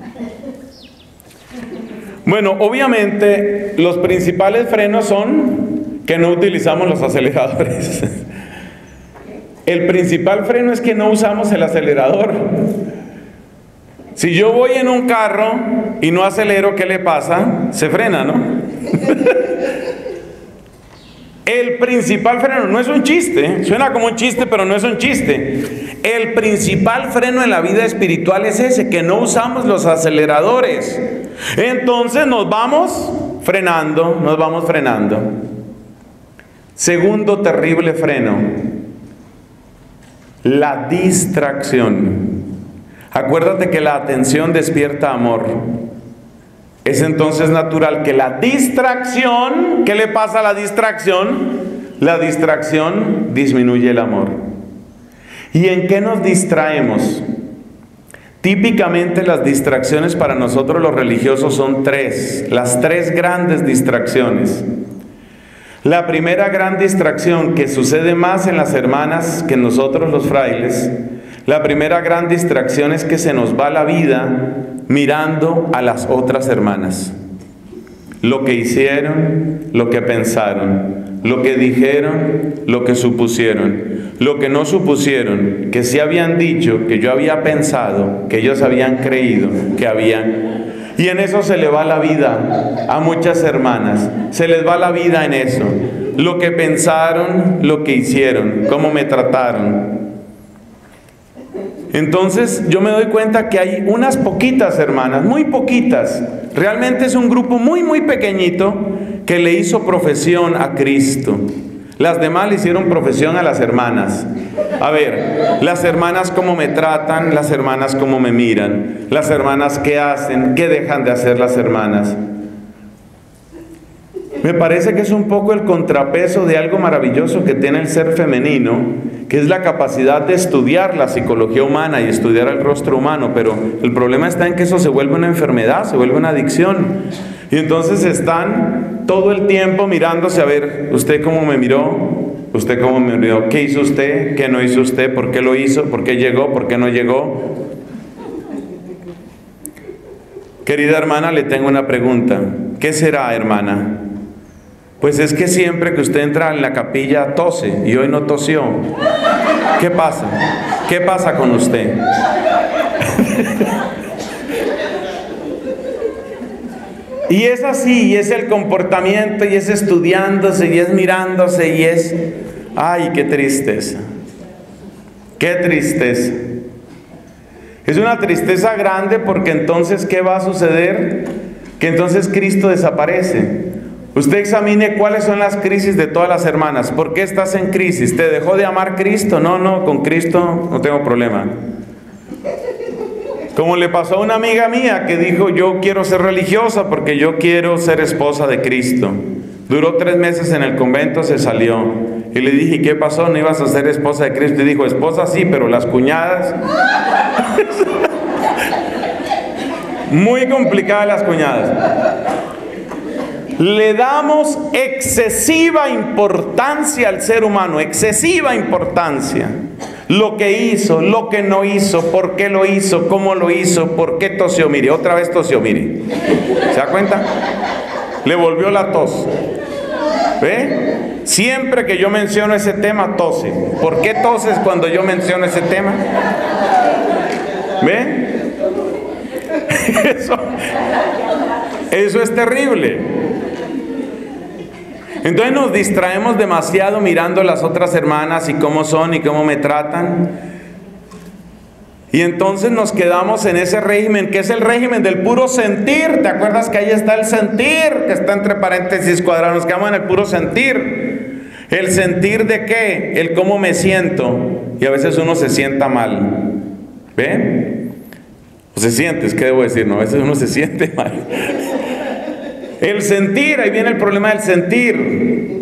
Bueno, obviamente los principales frenos son que no utilizamos los aceleradores. El principal freno es que no usamos el acelerador. Si yo voy en un carro y no acelero, ¿qué le pasa? Se frena, ¿no? El principal freno, no es un chiste, suena como un chiste, pero no es un chiste. El principal freno en la vida espiritual es ese, que no usamos los aceleradores. Entonces nos vamos frenando. Segundo terrible freno, la distracción. Acuérdate que la atención despierta amor. Es entonces natural que la distracción, ¿qué le pasa a la distracción? La distracción disminuye el amor. ¿Y en qué nos distraemos? Típicamente las distracciones para nosotros los religiosos son las tres grandes distracciones. La primera gran distracción, que sucede más en las hermanas que en nosotros los frailes, la primera gran distracción es que se nos va la vida mirando a las otras hermanas. Lo que hicieron, lo que pensaron, lo que dijeron, lo que supusieron, lo que no supusieron, que sí habían dicho, que yo había pensado, que ellos habían creído, que habían... Y en eso se le va la vida a muchas hermanas, se les va la vida en eso. Lo que pensaron, lo que hicieron, cómo me trataron. Entonces yo me doy cuenta que hay unas poquitas hermanas, muy poquitas, realmente es un grupo muy muy pequeñito que le hizo profesión a Cristo. Las demás le hicieron profesión a las hermanas. A ver, las hermanas cómo me tratan, las hermanas cómo me miran, las hermanas qué hacen, qué dejan de hacer las hermanas. Me parece que es un poco el contrapeso de algo maravilloso que tiene el ser femenino, que es la capacidad de estudiar la psicología humana y estudiar el rostro humano, pero el problema está en que eso se vuelve una enfermedad, se vuelve una adicción. Y entonces están todo el tiempo mirándose, a ver, ¿usted cómo me miró? ¿Usted cómo me miró? ¿Qué hizo usted? ¿Qué no hizo usted? ¿Por qué lo hizo? ¿Por qué llegó? ¿Por qué no llegó? Querida hermana, le tengo una pregunta. ¿Qué será, hermana? Pues es que siempre que usted entra en la capilla tose y hoy no tosió. ¿Qué pasa? ¿Qué pasa con usted? Y es así, y es el comportamiento, y es estudiándose, y es mirándose, y es... ¡Ay, qué tristeza! ¡Qué tristeza! Es una tristeza grande porque entonces, ¿qué va a suceder? Que entonces Cristo desaparece. Usted examine cuáles son las crisis de todas las hermanas. ¿Por qué estás en crisis? ¿Te dejó de amar Cristo? No, con Cristo no tengo problema. Como le pasó a una amiga mía que dijo, yo quiero ser religiosa porque yo quiero ser esposa de Cristo. Duró 3 meses en el convento, se salió. Y le dije, ¿qué pasó? ¿No ibas a ser esposa de Cristo? Y dijo, esposa sí, pero las cuñadas... Muy complicadas las cuñadas. Le damos excesiva importancia al ser humano, excesiva importancia. Lo que hizo, lo que no hizo, por qué lo hizo, cómo lo hizo, por qué tosió. Mire, otra vez tosió, mire. ¿Se da cuenta? Le volvió la tos. ¿Ve? Siempre que yo menciono ese tema, tose. ¿Por qué toses cuando yo menciono ese tema? ¿Ve? Eso es terrible. Entonces nos distraemos demasiado mirando a las otras hermanas y cómo son y cómo me tratan. Y entonces nos quedamos en ese régimen, que es el régimen del puro sentir. ¿Te acuerdas que ahí está el sentir? Que está entre paréntesis cuadrados. Nos quedamos en el puro sentir. ¿El sentir de qué? El cómo me siento. Y a veces uno se sienta mal. ¿Ve? O se siente, es que debo decir, no, a veces uno se siente mal. El sentir, ahí viene el problema del sentir.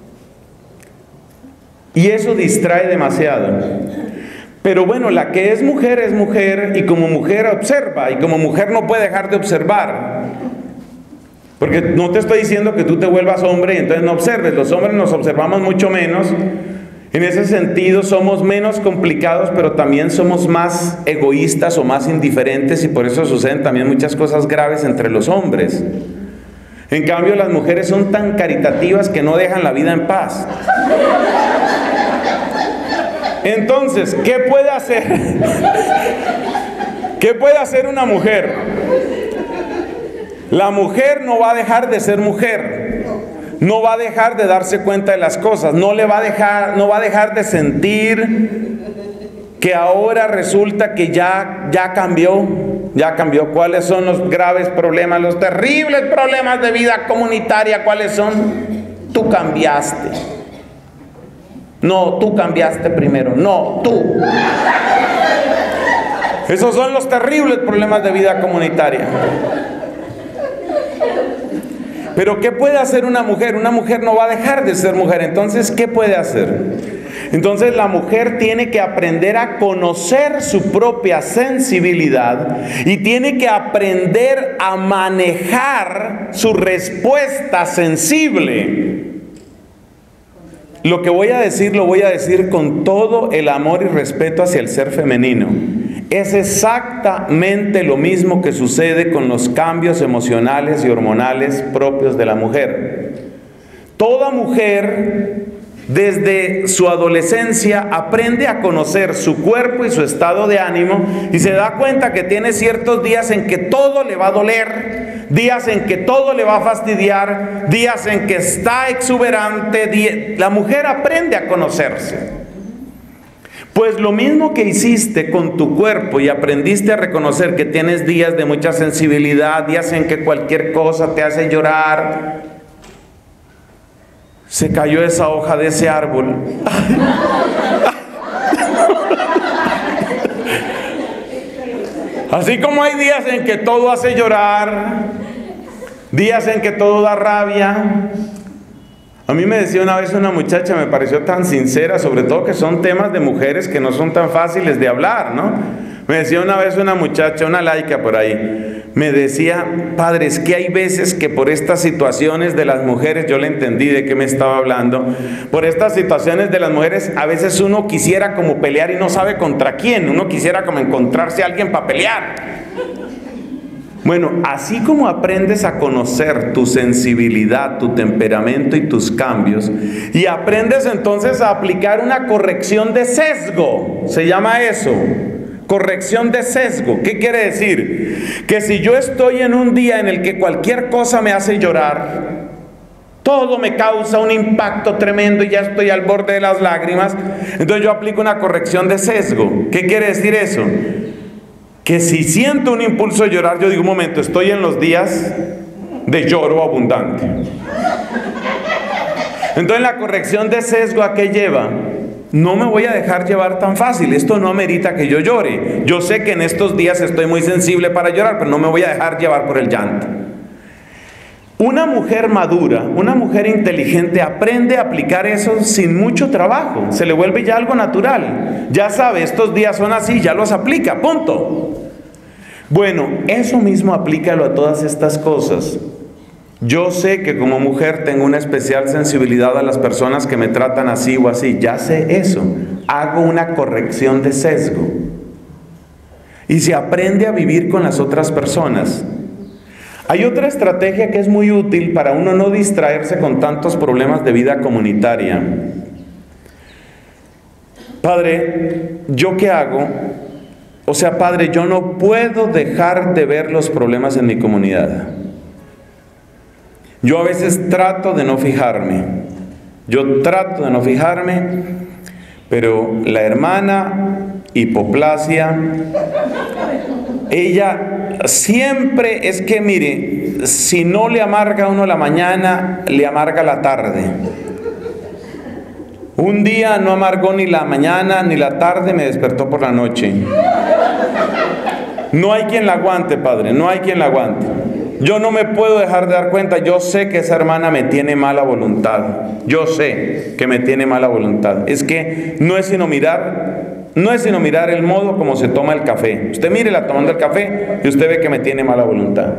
Y eso distrae demasiado. Pero bueno, la que es mujer y como mujer observa, y como mujer no puede dejar de observar. Porque no te estoy diciendo que tú te vuelvas hombre y entonces no observes. Los hombres nos observamos mucho menos. En ese sentido somos menos complicados, pero también somos más egoístas o más indiferentes, y por eso suceden también muchas cosas graves entre los hombres. En cambio, las mujeres son tan caritativas que no dejan la vida en paz. Entonces, ¿qué puede hacer? ¿Qué puede hacer una mujer? La mujer no va a dejar de ser mujer. No va a dejar de darse cuenta de las cosas. No va a dejar de sentir que ahora resulta que ya cambió. Ya cambió. ¿Cuáles son los graves problemas, los terribles problemas de vida comunitaria? ¿Cuáles son? Tú cambiaste. No, tú cambiaste primero. No, tú. Esos son los terribles problemas de vida comunitaria. Pero ¿qué puede hacer una mujer? Una mujer no va a dejar de ser mujer. Entonces, ¿qué puede hacer? Entonces la mujer tiene que aprender a conocer su propia sensibilidad y tiene que aprender a manejar su respuesta sensible. Lo que voy a decir, lo voy a decir con todo el amor y respeto hacia el ser femenino. Es exactamente lo mismo que sucede con los cambios emocionales y hormonales propios de la mujer. Toda mujer, desde su adolescencia, aprende a conocer su cuerpo y su estado de ánimo y se da cuenta que tiene ciertos días en que todo le va a doler, días en que todo le va a fastidiar, días en que está exuberante. La mujer aprende a conocerse. Pues lo mismo que hiciste con tu cuerpo y aprendiste a reconocer que tienes días de mucha sensibilidad, días en que cualquier cosa te hace llorar. Se cayó esa hoja de ese árbol. Así como hay días en que todo hace llorar, días en que todo da rabia. A mí me decía una vez una muchacha, me pareció tan sincera, sobre todo que son temas de mujeres que no son tan fáciles de hablar, ¿no? Me decía una vez una muchacha, una laica por ahí, me decía, padre, es que hay veces que por estas situaciones de las mujeres, yo le entendí de qué me estaba hablando, por estas situaciones de las mujeres, a veces uno quisiera como pelear y no sabe contra quién, uno quisiera como encontrarse a alguien para pelear. Bueno, así como aprendes a conocer tu sensibilidad, tu temperamento y tus cambios, y aprendes entonces a aplicar una corrección de sesgo, se llama eso, corrección de sesgo. ¿Qué quiere decir? Que si yo estoy en un día en el que cualquier cosa me hace llorar, todo me causa un impacto tremendo y ya estoy al borde de las lágrimas, entonces yo aplico una corrección de sesgo. ¿Qué quiere decir eso? Que si siento un impulso de llorar, yo digo, un momento, estoy en los días de lloro abundante. Entonces la corrección de sesgo, ¿a qué lleva? No me voy a dejar llevar tan fácil, esto no amerita que yo llore. Yo sé que en estos días estoy muy sensible para llorar, pero no me voy a dejar llevar por el llanto. Una mujer madura, una mujer inteligente aprende a aplicar eso sin mucho trabajo. Se le vuelve ya algo natural. Ya sabe, estos días son así, ya los aplica, punto. Bueno, eso mismo aplícalo a todas estas cosas. Yo sé que como mujer tengo una especial sensibilidad a las personas que me tratan así o así. Ya sé eso. Hago una corrección de sesgo. Y se aprende a vivir con las otras personas. Hay otra estrategia que es muy útil para uno no distraerse con tantos problemas de vida comunitaria. Padre, ¿yo qué hago? O sea, padre, yo no puedo dejar de ver los problemas en mi comunidad. Yo a veces trato de no fijarme. Pero la hermana Hipoplasia, ella siempre es que, mire, si no le amarga a uno la mañana, le amarga la tarde. Un día no amargó ni la mañana ni la tarde, me despertó por la noche. No hay quien la aguante, padre, no hay quien la aguante. Yo no me puedo dejar de dar cuenta, yo sé que esa hermana me tiene mala voluntad. Yo sé que me tiene mala voluntad. Es que no es sino mirar el modo como se toma el café. Usted mírela tomando el café y usted ve que me tiene mala voluntad.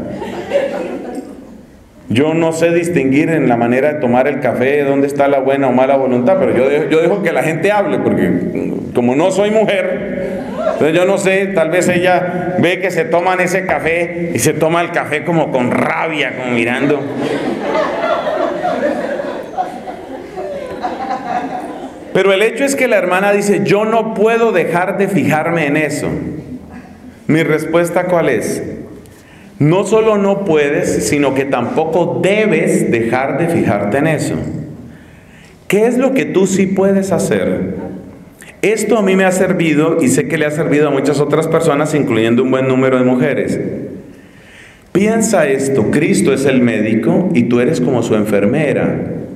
Yo no sé distinguir en la manera de tomar el café dónde está la buena o mala voluntad, pero yo dejo que la gente hable, porque como no soy mujer, entonces yo no sé, tal vez ella ve que se toman ese café y se toma el café como con rabia, como mirando. Pero el hecho es que la hermana dice, yo no puedo dejar de fijarme en eso. Mi respuesta, ¿cuál es? No solo no puedes, sino que tampoco debes dejar de fijarte en eso. ¿Qué es lo que tú sí puedes hacer? Esto a mí me ha servido y sé que le ha servido a muchas otras personas, incluyendo un buen número de mujeres. Piensa esto, Cristo es el médico y tú eres como su enfermera.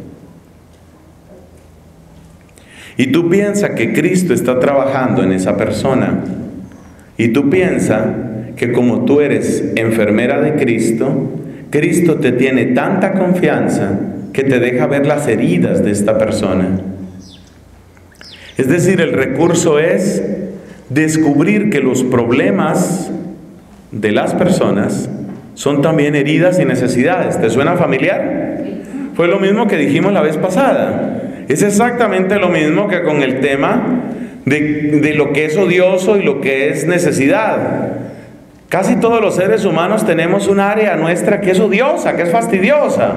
Y tú piensas que Cristo está trabajando en esa persona. Y tú piensas que como tú eres enfermera de Cristo, Cristo te tiene tanta confianza que te deja ver las heridas de esta persona. Es decir, el recurso es descubrir que los problemas de las personas son también heridas y necesidades. ¿Te suena familiar? Fue lo mismo que dijimos la vez pasada. Es exactamente lo mismo que con el tema de lo que es odioso y lo que es necesidad. Casi todos los seres humanos tenemos un área nuestra que es odiosa, que es fastidiosa.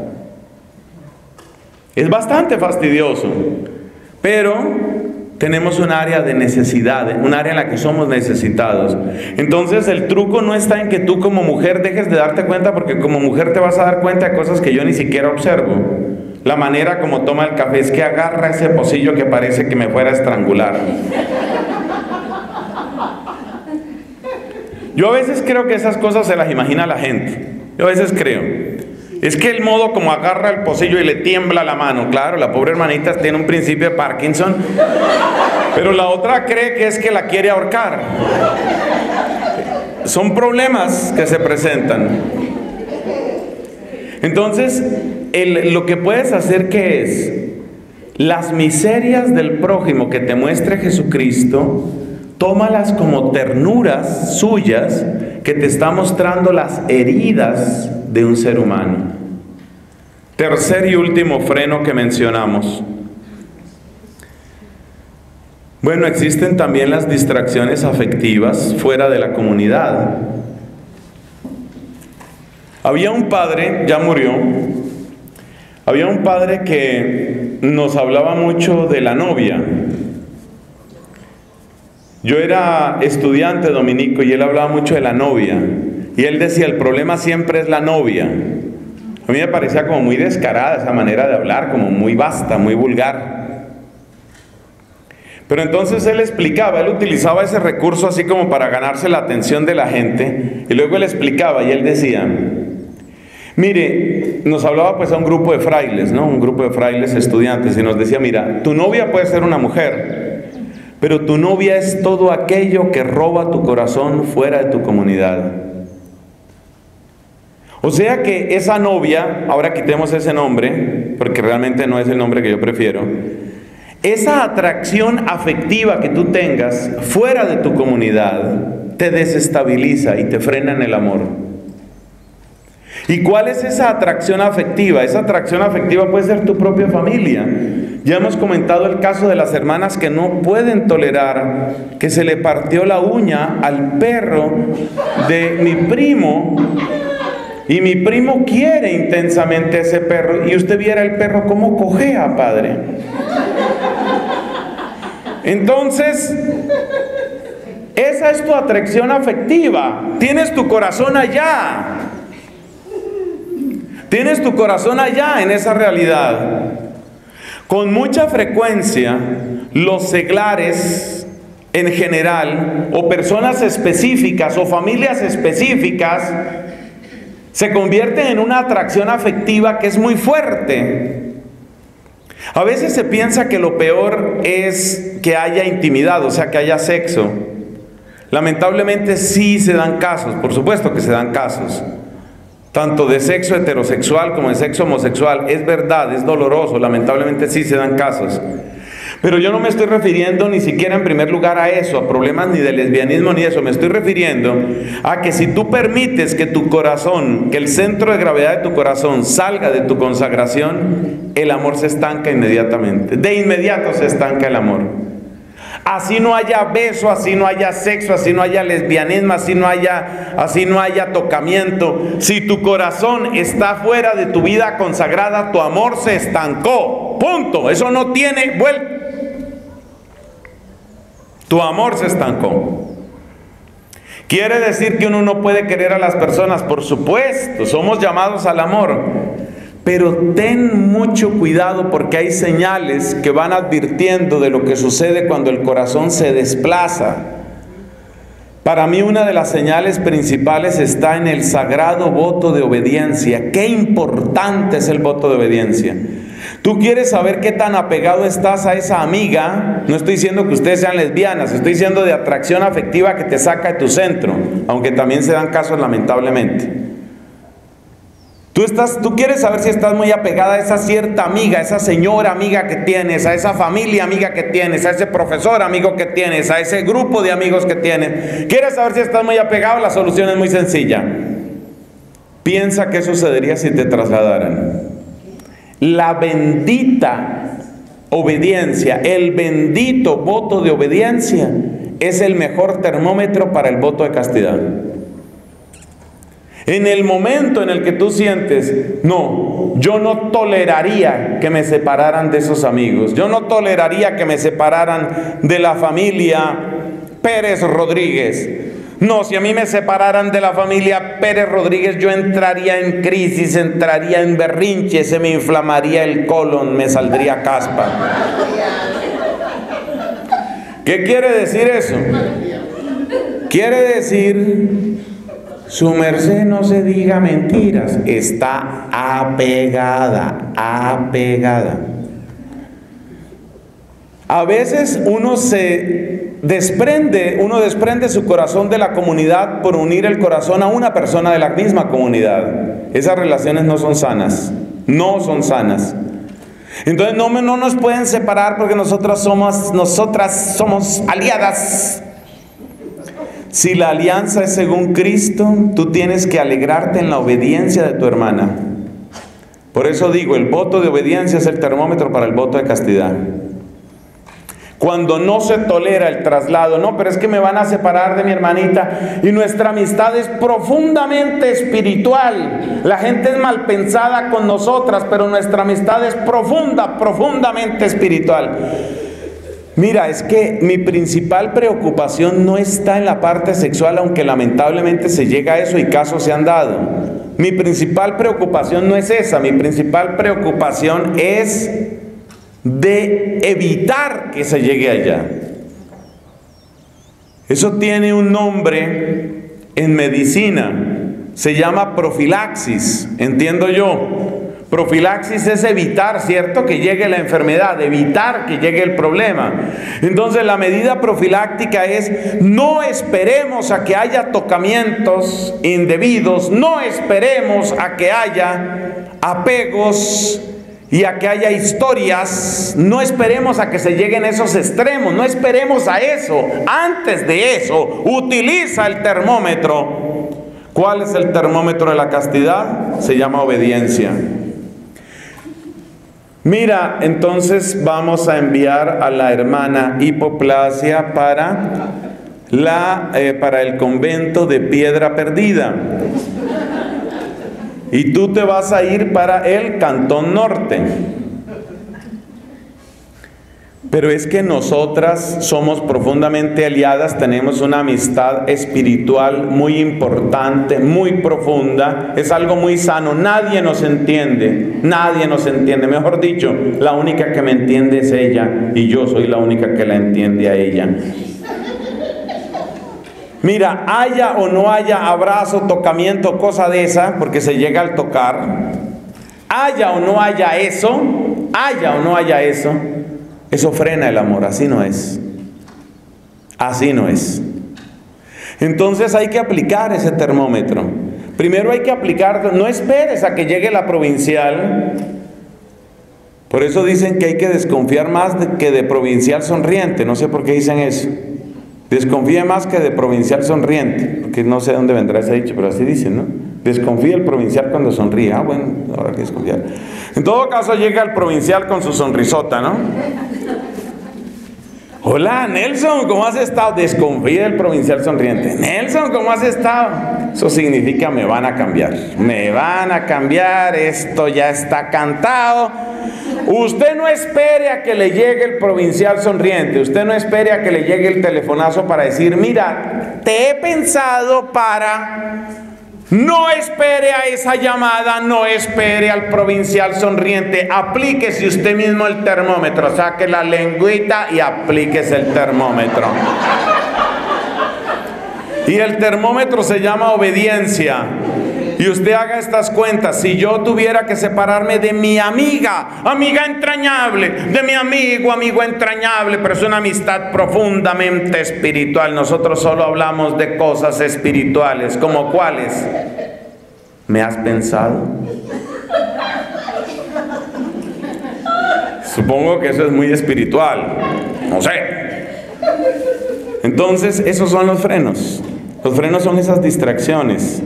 Es bastante fastidioso. Pero tenemos un área de necesidad, un área en la que somos necesitados. Entonces el truco no está en que tú como mujer dejes de darte cuenta, porque como mujer te vas a dar cuenta de cosas que yo ni siquiera observo. La manera como toma el café es que agarra ese pocillo que parece que me fuera a estrangular. Yo a veces creo que esas cosas se las imagina la gente. Yo a veces creo. Es que el modo como agarra el pocillo y le tiembla la mano. Claro, la pobre hermanita tiene un principio de Parkinson. Pero la otra cree que es que la quiere ahorcar. Son problemas que se presentan. Entonces, lo que puedes hacer, ¿qué es? Las miserias del prójimo que te muestre Jesucristo, tómalas como ternuras suyas que te está mostrando las heridas de un ser humano. Tercer y último freno que mencionamos. Bueno, existen también las distracciones afectivas fuera de la comunidad. Había un padre, ya murió, había un padre que nos hablaba mucho de la novia. Yo era estudiante dominico y él hablaba mucho de la novia. Y él decía, el problema siempre es la novia. A mí me parecía como muy descarada esa manera de hablar, como muy vasta, muy vulgar. Pero entonces él explicaba, él utilizaba ese recurso así como para ganarse la atención de la gente. Y luego él explicaba y él decía, mire, nos hablaba pues a un grupo de frailes, ¿no? Un grupo de frailes estudiantes y nos decía, mira, tu novia puede ser una mujer, pero tu novia es todo aquello que roba tu corazón fuera de tu comunidad. O sea que esa novia, ahora quitemos ese nombre, porque realmente no es el nombre que yo prefiero, esa atracción afectiva que tú tengas fuera de tu comunidad te desestabiliza y te frena en el amor. ¿Y cuál es esa atracción afectiva? Esa atracción afectiva puede ser tu propia familia. Ya hemos comentado el caso de las hermanas que no pueden tolerar que se le partió la uña al perro de mi primo. Y mi primo quiere intensamente ese perro. Y usted viera el perro cómo cojea, padre. Entonces, esa es tu atracción afectiva. Tienes tu corazón allá. Tienes tu corazón allá en esa realidad. Con mucha frecuencia, los seglares en general, o personas específicas, o familias específicas, se convierten en una atracción afectiva que es muy fuerte. A veces se piensa que lo peor es que haya intimidad, o sea, que haya sexo. Lamentablemente sí se dan casos, por supuesto que se dan casos, tanto de sexo heterosexual como de sexo homosexual. Es verdad, es doloroso, lamentablemente sí se dan casos. Pero yo no me estoy refiriendo ni siquiera en primer lugar a eso, a problemas ni de lesbianismo ni eso. Me estoy refiriendo a que si tú permites que tu corazón, que el centro de gravedad de tu corazón salga de tu consagración, el amor se estanca inmediatamente. De inmediato se estanca el amor. Así no haya beso, así no haya sexo, así no haya lesbianismo, así no haya tocamiento. Si tu corazón está fuera de tu vida consagrada, tu amor se estancó. Punto. Eso no tiene vuelta. Tu amor se estancó. ¿Quiere decir que uno no puede querer a las personas? Por supuesto, somos llamados al amor. Pero ten mucho cuidado porque hay señales que van advirtiendo de lo que sucede cuando el corazón se desplaza. Para mí una de las señales principales está en el sagrado voto de obediencia. Qué importante es el voto de obediencia. Tú quieres saber qué tan apegado estás a esa amiga. No estoy diciendo que ustedes sean lesbianas, estoy diciendo de atracción afectiva que te saca de tu centro, aunque también se dan casos lamentablemente. Tú quieres saber si estás muy apegada a esa cierta amiga, a esa señora amiga que tienes, a esa familia amiga que tienes, a ese profesor amigo que tienes, a ese grupo de amigos que tienes. ¿Quieres saber si estás muy apegado? La solución es muy sencilla. Piensa qué sucedería si te trasladaran. La bendita obediencia, el bendito voto de obediencia es el mejor termómetro para el voto de castidad. En el momento en el que tú sientes, no, yo no toleraría que me separaran de esos amigos, yo no toleraría que me separaran de la familia Pérez Rodríguez. No, si a mí me separaran de la familia Pérez Rodríguez, yo entraría en crisis, entraría en berrinche, se me inflamaría el colon, me saldría caspa. ¿Qué quiere decir eso? Quiere decir, su merced no se diga mentiras, está apegada, apegada. A veces uno se uno desprende su corazón de la comunidad por unir el corazón a una persona de la misma comunidad. Esas relaciones no son sanas, no son sanas. Entonces no nos pueden separar porque nosotras somos aliadas. Si la alianza es según Cristo, tú tienes que alegrarte en la obediencia de tu hermana. Por eso digo, el voto de obediencia es el termómetro para el voto de castidad. Cuando no se tolera el traslado, no, pero es que me van a separar de mi hermanita y nuestra amistad es profundamente espiritual. La gente es mal pensada con nosotras, pero nuestra amistad es profundamente espiritual. Mira, es que mi principal preocupación no está en la parte sexual, aunque lamentablemente se llega a eso y casos se han dado. Mi principal preocupación no es esa, mi principal preocupación es de evitar que se llegue allá. Eso tiene un nombre en medicina, se llama profilaxis, entiendo yo. Profilaxis es evitar, ¿cierto?, que llegue la enfermedad, evitar que llegue el problema. Entonces la medida profiláctica es: no esperemos a que haya tocamientos indebidos, no esperemos a que haya apegos y a que haya historias, no esperemos a que se lleguen esos extremos, no esperemos a eso. Antes de eso, utiliza el termómetro. ¿Cuál es el termómetro de la castidad? Se llama obediencia. Mira, entonces vamos a enviar a la hermana Hipoplasia para el convento de Piedra Perdida. Y tú te vas a ir para el Cantón Norte. Pero es que nosotras somos profundamente aliadas, tenemos una amistad espiritual muy importante, muy profunda, es algo muy sano, nadie nos entiende, mejor dicho, la única que me entiende es ella y yo soy la única que la entiende a ella. Mira, haya o no haya abrazo, tocamiento, cosa de esa, porque se llega al tocar, haya o no haya eso, eso frena el amor, así no es. Así no es. Entonces hay que aplicar ese termómetro. Primero hay que aplicarlo, no esperes a que llegue la provincial. Por eso dicen que hay que desconfiar más que de provincial sonriente, no sé por qué dicen eso. Desconfíe más que de provincial sonriente, porque no sé de dónde vendrá ese dicho, pero así dicen, ¿no? Desconfía el provincial cuando sonríe. Ah, bueno, ahora hay que desconfiar. En todo caso llega el provincial con su sonrisota, ¿no? Hola, Nelson, ¿cómo has estado? Desconfía del provincial sonriente. Nelson, ¿cómo has estado? Eso significa me van a cambiar, esto ya está cantado. Usted no espere a que le llegue el provincial sonriente, usted no espere a que le llegue el telefonazo para decir, mira, te he pensado para... No espere a esa llamada, no espere al provincial sonriente, aplíquese usted mismo el termómetro, saque la lengüita y aplíquese el termómetro. Y el termómetro se llama obediencia. Y usted haga estas cuentas: si yo tuviera que separarme de mi amiga entrañable, de mi amigo entrañable, pero es una amistad profundamente espiritual. Nosotros solo hablamos de cosas espirituales, ¿como cuáles? ¿Me has pensado? Supongo que eso es muy espiritual, no sé. Entonces, esos son los frenos. Los frenos son esas distracciones.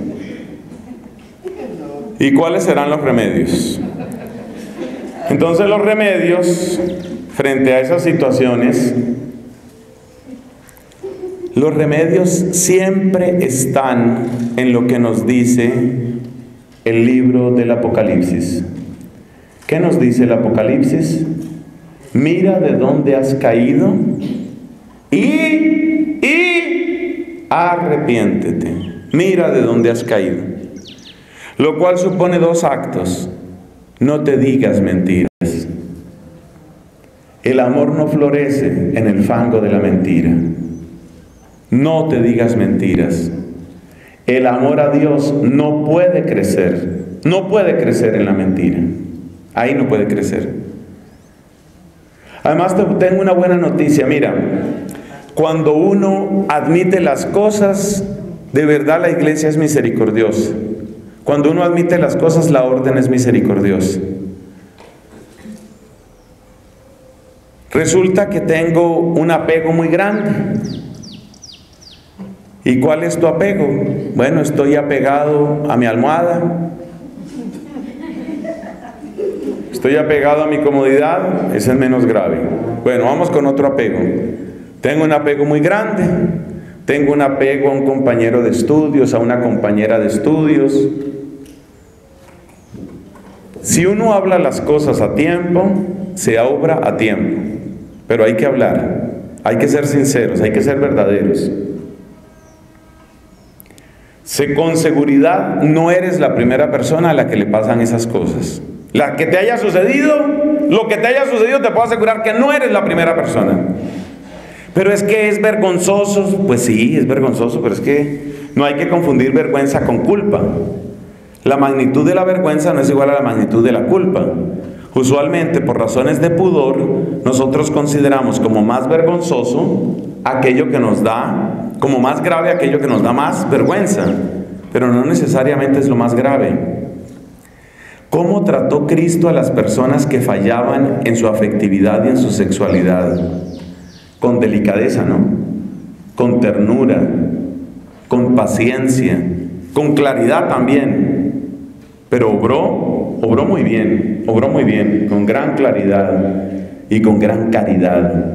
¿Y cuáles serán los remedios? Entonces los remedios frente a esas situaciones, los remedios siempre están en lo que nos dice el libro del Apocalipsis. ¿Qué nos dice el Apocalipsis? Mira de dónde has caído y arrepiéntete. Mira de dónde has caído. Lo cual supone dos actos. No te digas mentiras. El amor no florece en el fango de la mentira. No te digas mentiras. El amor a Dios no puede crecer. No puede crecer en la mentira. Ahí no puede crecer. Además te tengo una buena noticia. Mira, Cuando uno admite las cosas, de verdad la iglesia es misericordiosa. Cuando uno admite las cosas, la orden es misericordiosa. Resulta que tengo un apego muy grande. ¿Y cuál es tu apego? Bueno, estoy apegado a mi almohada. Estoy apegado a mi comodidad, ese es menos grave. Bueno, vamos con otro apego. Tengo un apego muy grande. Tengo un apego a un compañero de estudios, a una compañera de estudios. Si uno habla las cosas a tiempo, se obra a tiempo. Pero hay que hablar, hay que ser sinceros, hay que ser verdaderos. Con seguridad no eres la primera persona a la que le pasan esas cosas. La que te haya sucedido, lo que te haya sucedido, te puedo asegurar que no eres la primera persona. Pero es que es vergonzoso. Pues sí, es vergonzoso, pero es que no hay que confundir vergüenza con culpa. La magnitud de la vergüenza no es igual a la magnitud de la culpa. Usualmente, por razones de pudor, nosotros consideramos como más vergonzoso aquello que nos da, como más grave aquello que nos da más vergüenza, pero no necesariamente es lo más grave. ¿Cómo trató Cristo a las personas que fallaban en su afectividad y en su sexualidad? Con delicadeza, ¿no? Con ternura, con paciencia, con claridad también. Pero obró muy bien, con gran claridad y con gran caridad.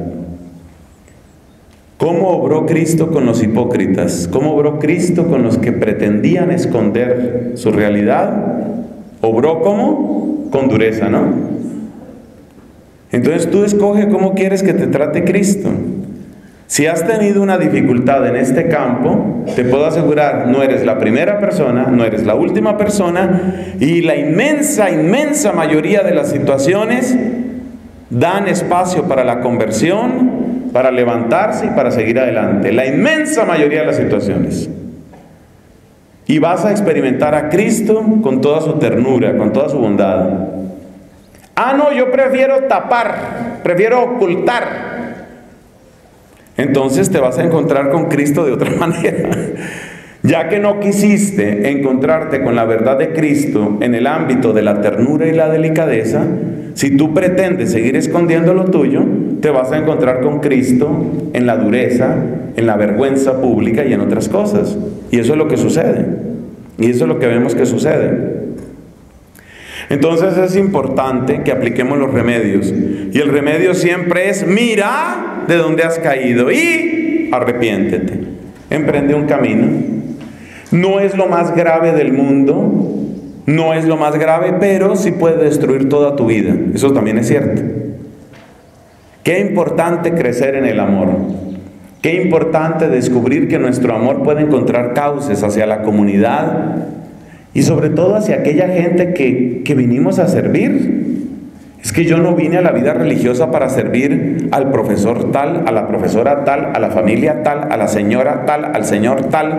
¿Cómo obró Cristo con los hipócritas? ¿Cómo obró Cristo con los que pretendían esconder su realidad? Obró ¿cómo? Con dureza, ¿no? Entonces tú escoge cómo quieres que te trate Cristo. Si has tenido una dificultad en este campo, te puedo asegurar, no eres la primera persona, no eres la última persona, y la inmensa mayoría de las situaciones dan espacio para la conversión, para levantarse y para seguir adelante. La inmensa mayoría de las situaciones. Y vas a experimentar a Cristo con toda su ternura, con toda su bondad. Ah, no, yo prefiero tapar, prefiero ocultar. Entonces te vas a encontrar con Cristo de otra manera. Ya que no quisiste encontrarte con la verdad de Cristo en el ámbito de la ternura y la delicadeza, si tú pretendes seguir escondiendo lo tuyo, te vas a encontrar con Cristo en la dureza, en la vergüenza pública y en otras cosas. Y eso es lo que sucede. Y eso es lo que vemos que sucede. Entonces es importante que apliquemos los remedios. Y el remedio siempre es: mira de dónde has caído y arrepiéntete. Emprende un camino. No es lo más grave del mundo, no es lo más grave, pero sí puede destruir toda tu vida. Eso también es cierto. Qué importante crecer en el amor. Qué importante descubrir que nuestro amor puede encontrar cauces hacia la comunidad y sobre todo hacia aquella gente que vinimos a servir. Es que yo no vine a la vida religiosa para servir al profesor tal, a la profesora tal, a la familia tal, a la señora tal, al señor tal,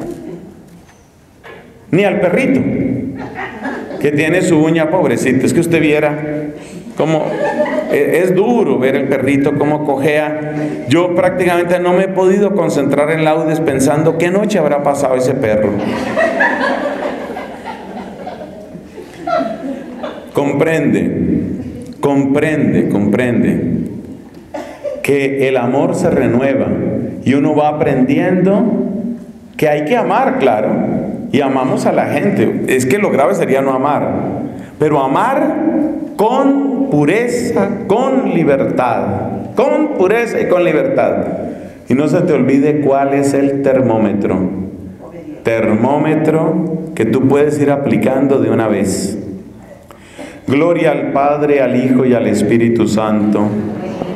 ni al perrito que tiene su uña, pobrecito. Es que usted viera cómo es duro ver el perrito cómo cojea. Yo prácticamente no me he podido concentrar en laudes pensando qué noche habrá pasado ese perro. Comprende que el amor se renueva y uno va aprendiendo que hay que amar, claro, y amamos a la gente. Es que lo grave sería no amar, pero amar con pureza, con libertad, con pureza y con libertad. Y no se te olvide cuál es el termómetro que tú puedes ir aplicando de una vez. Gloria al Padre, al Hijo y al Espíritu Santo.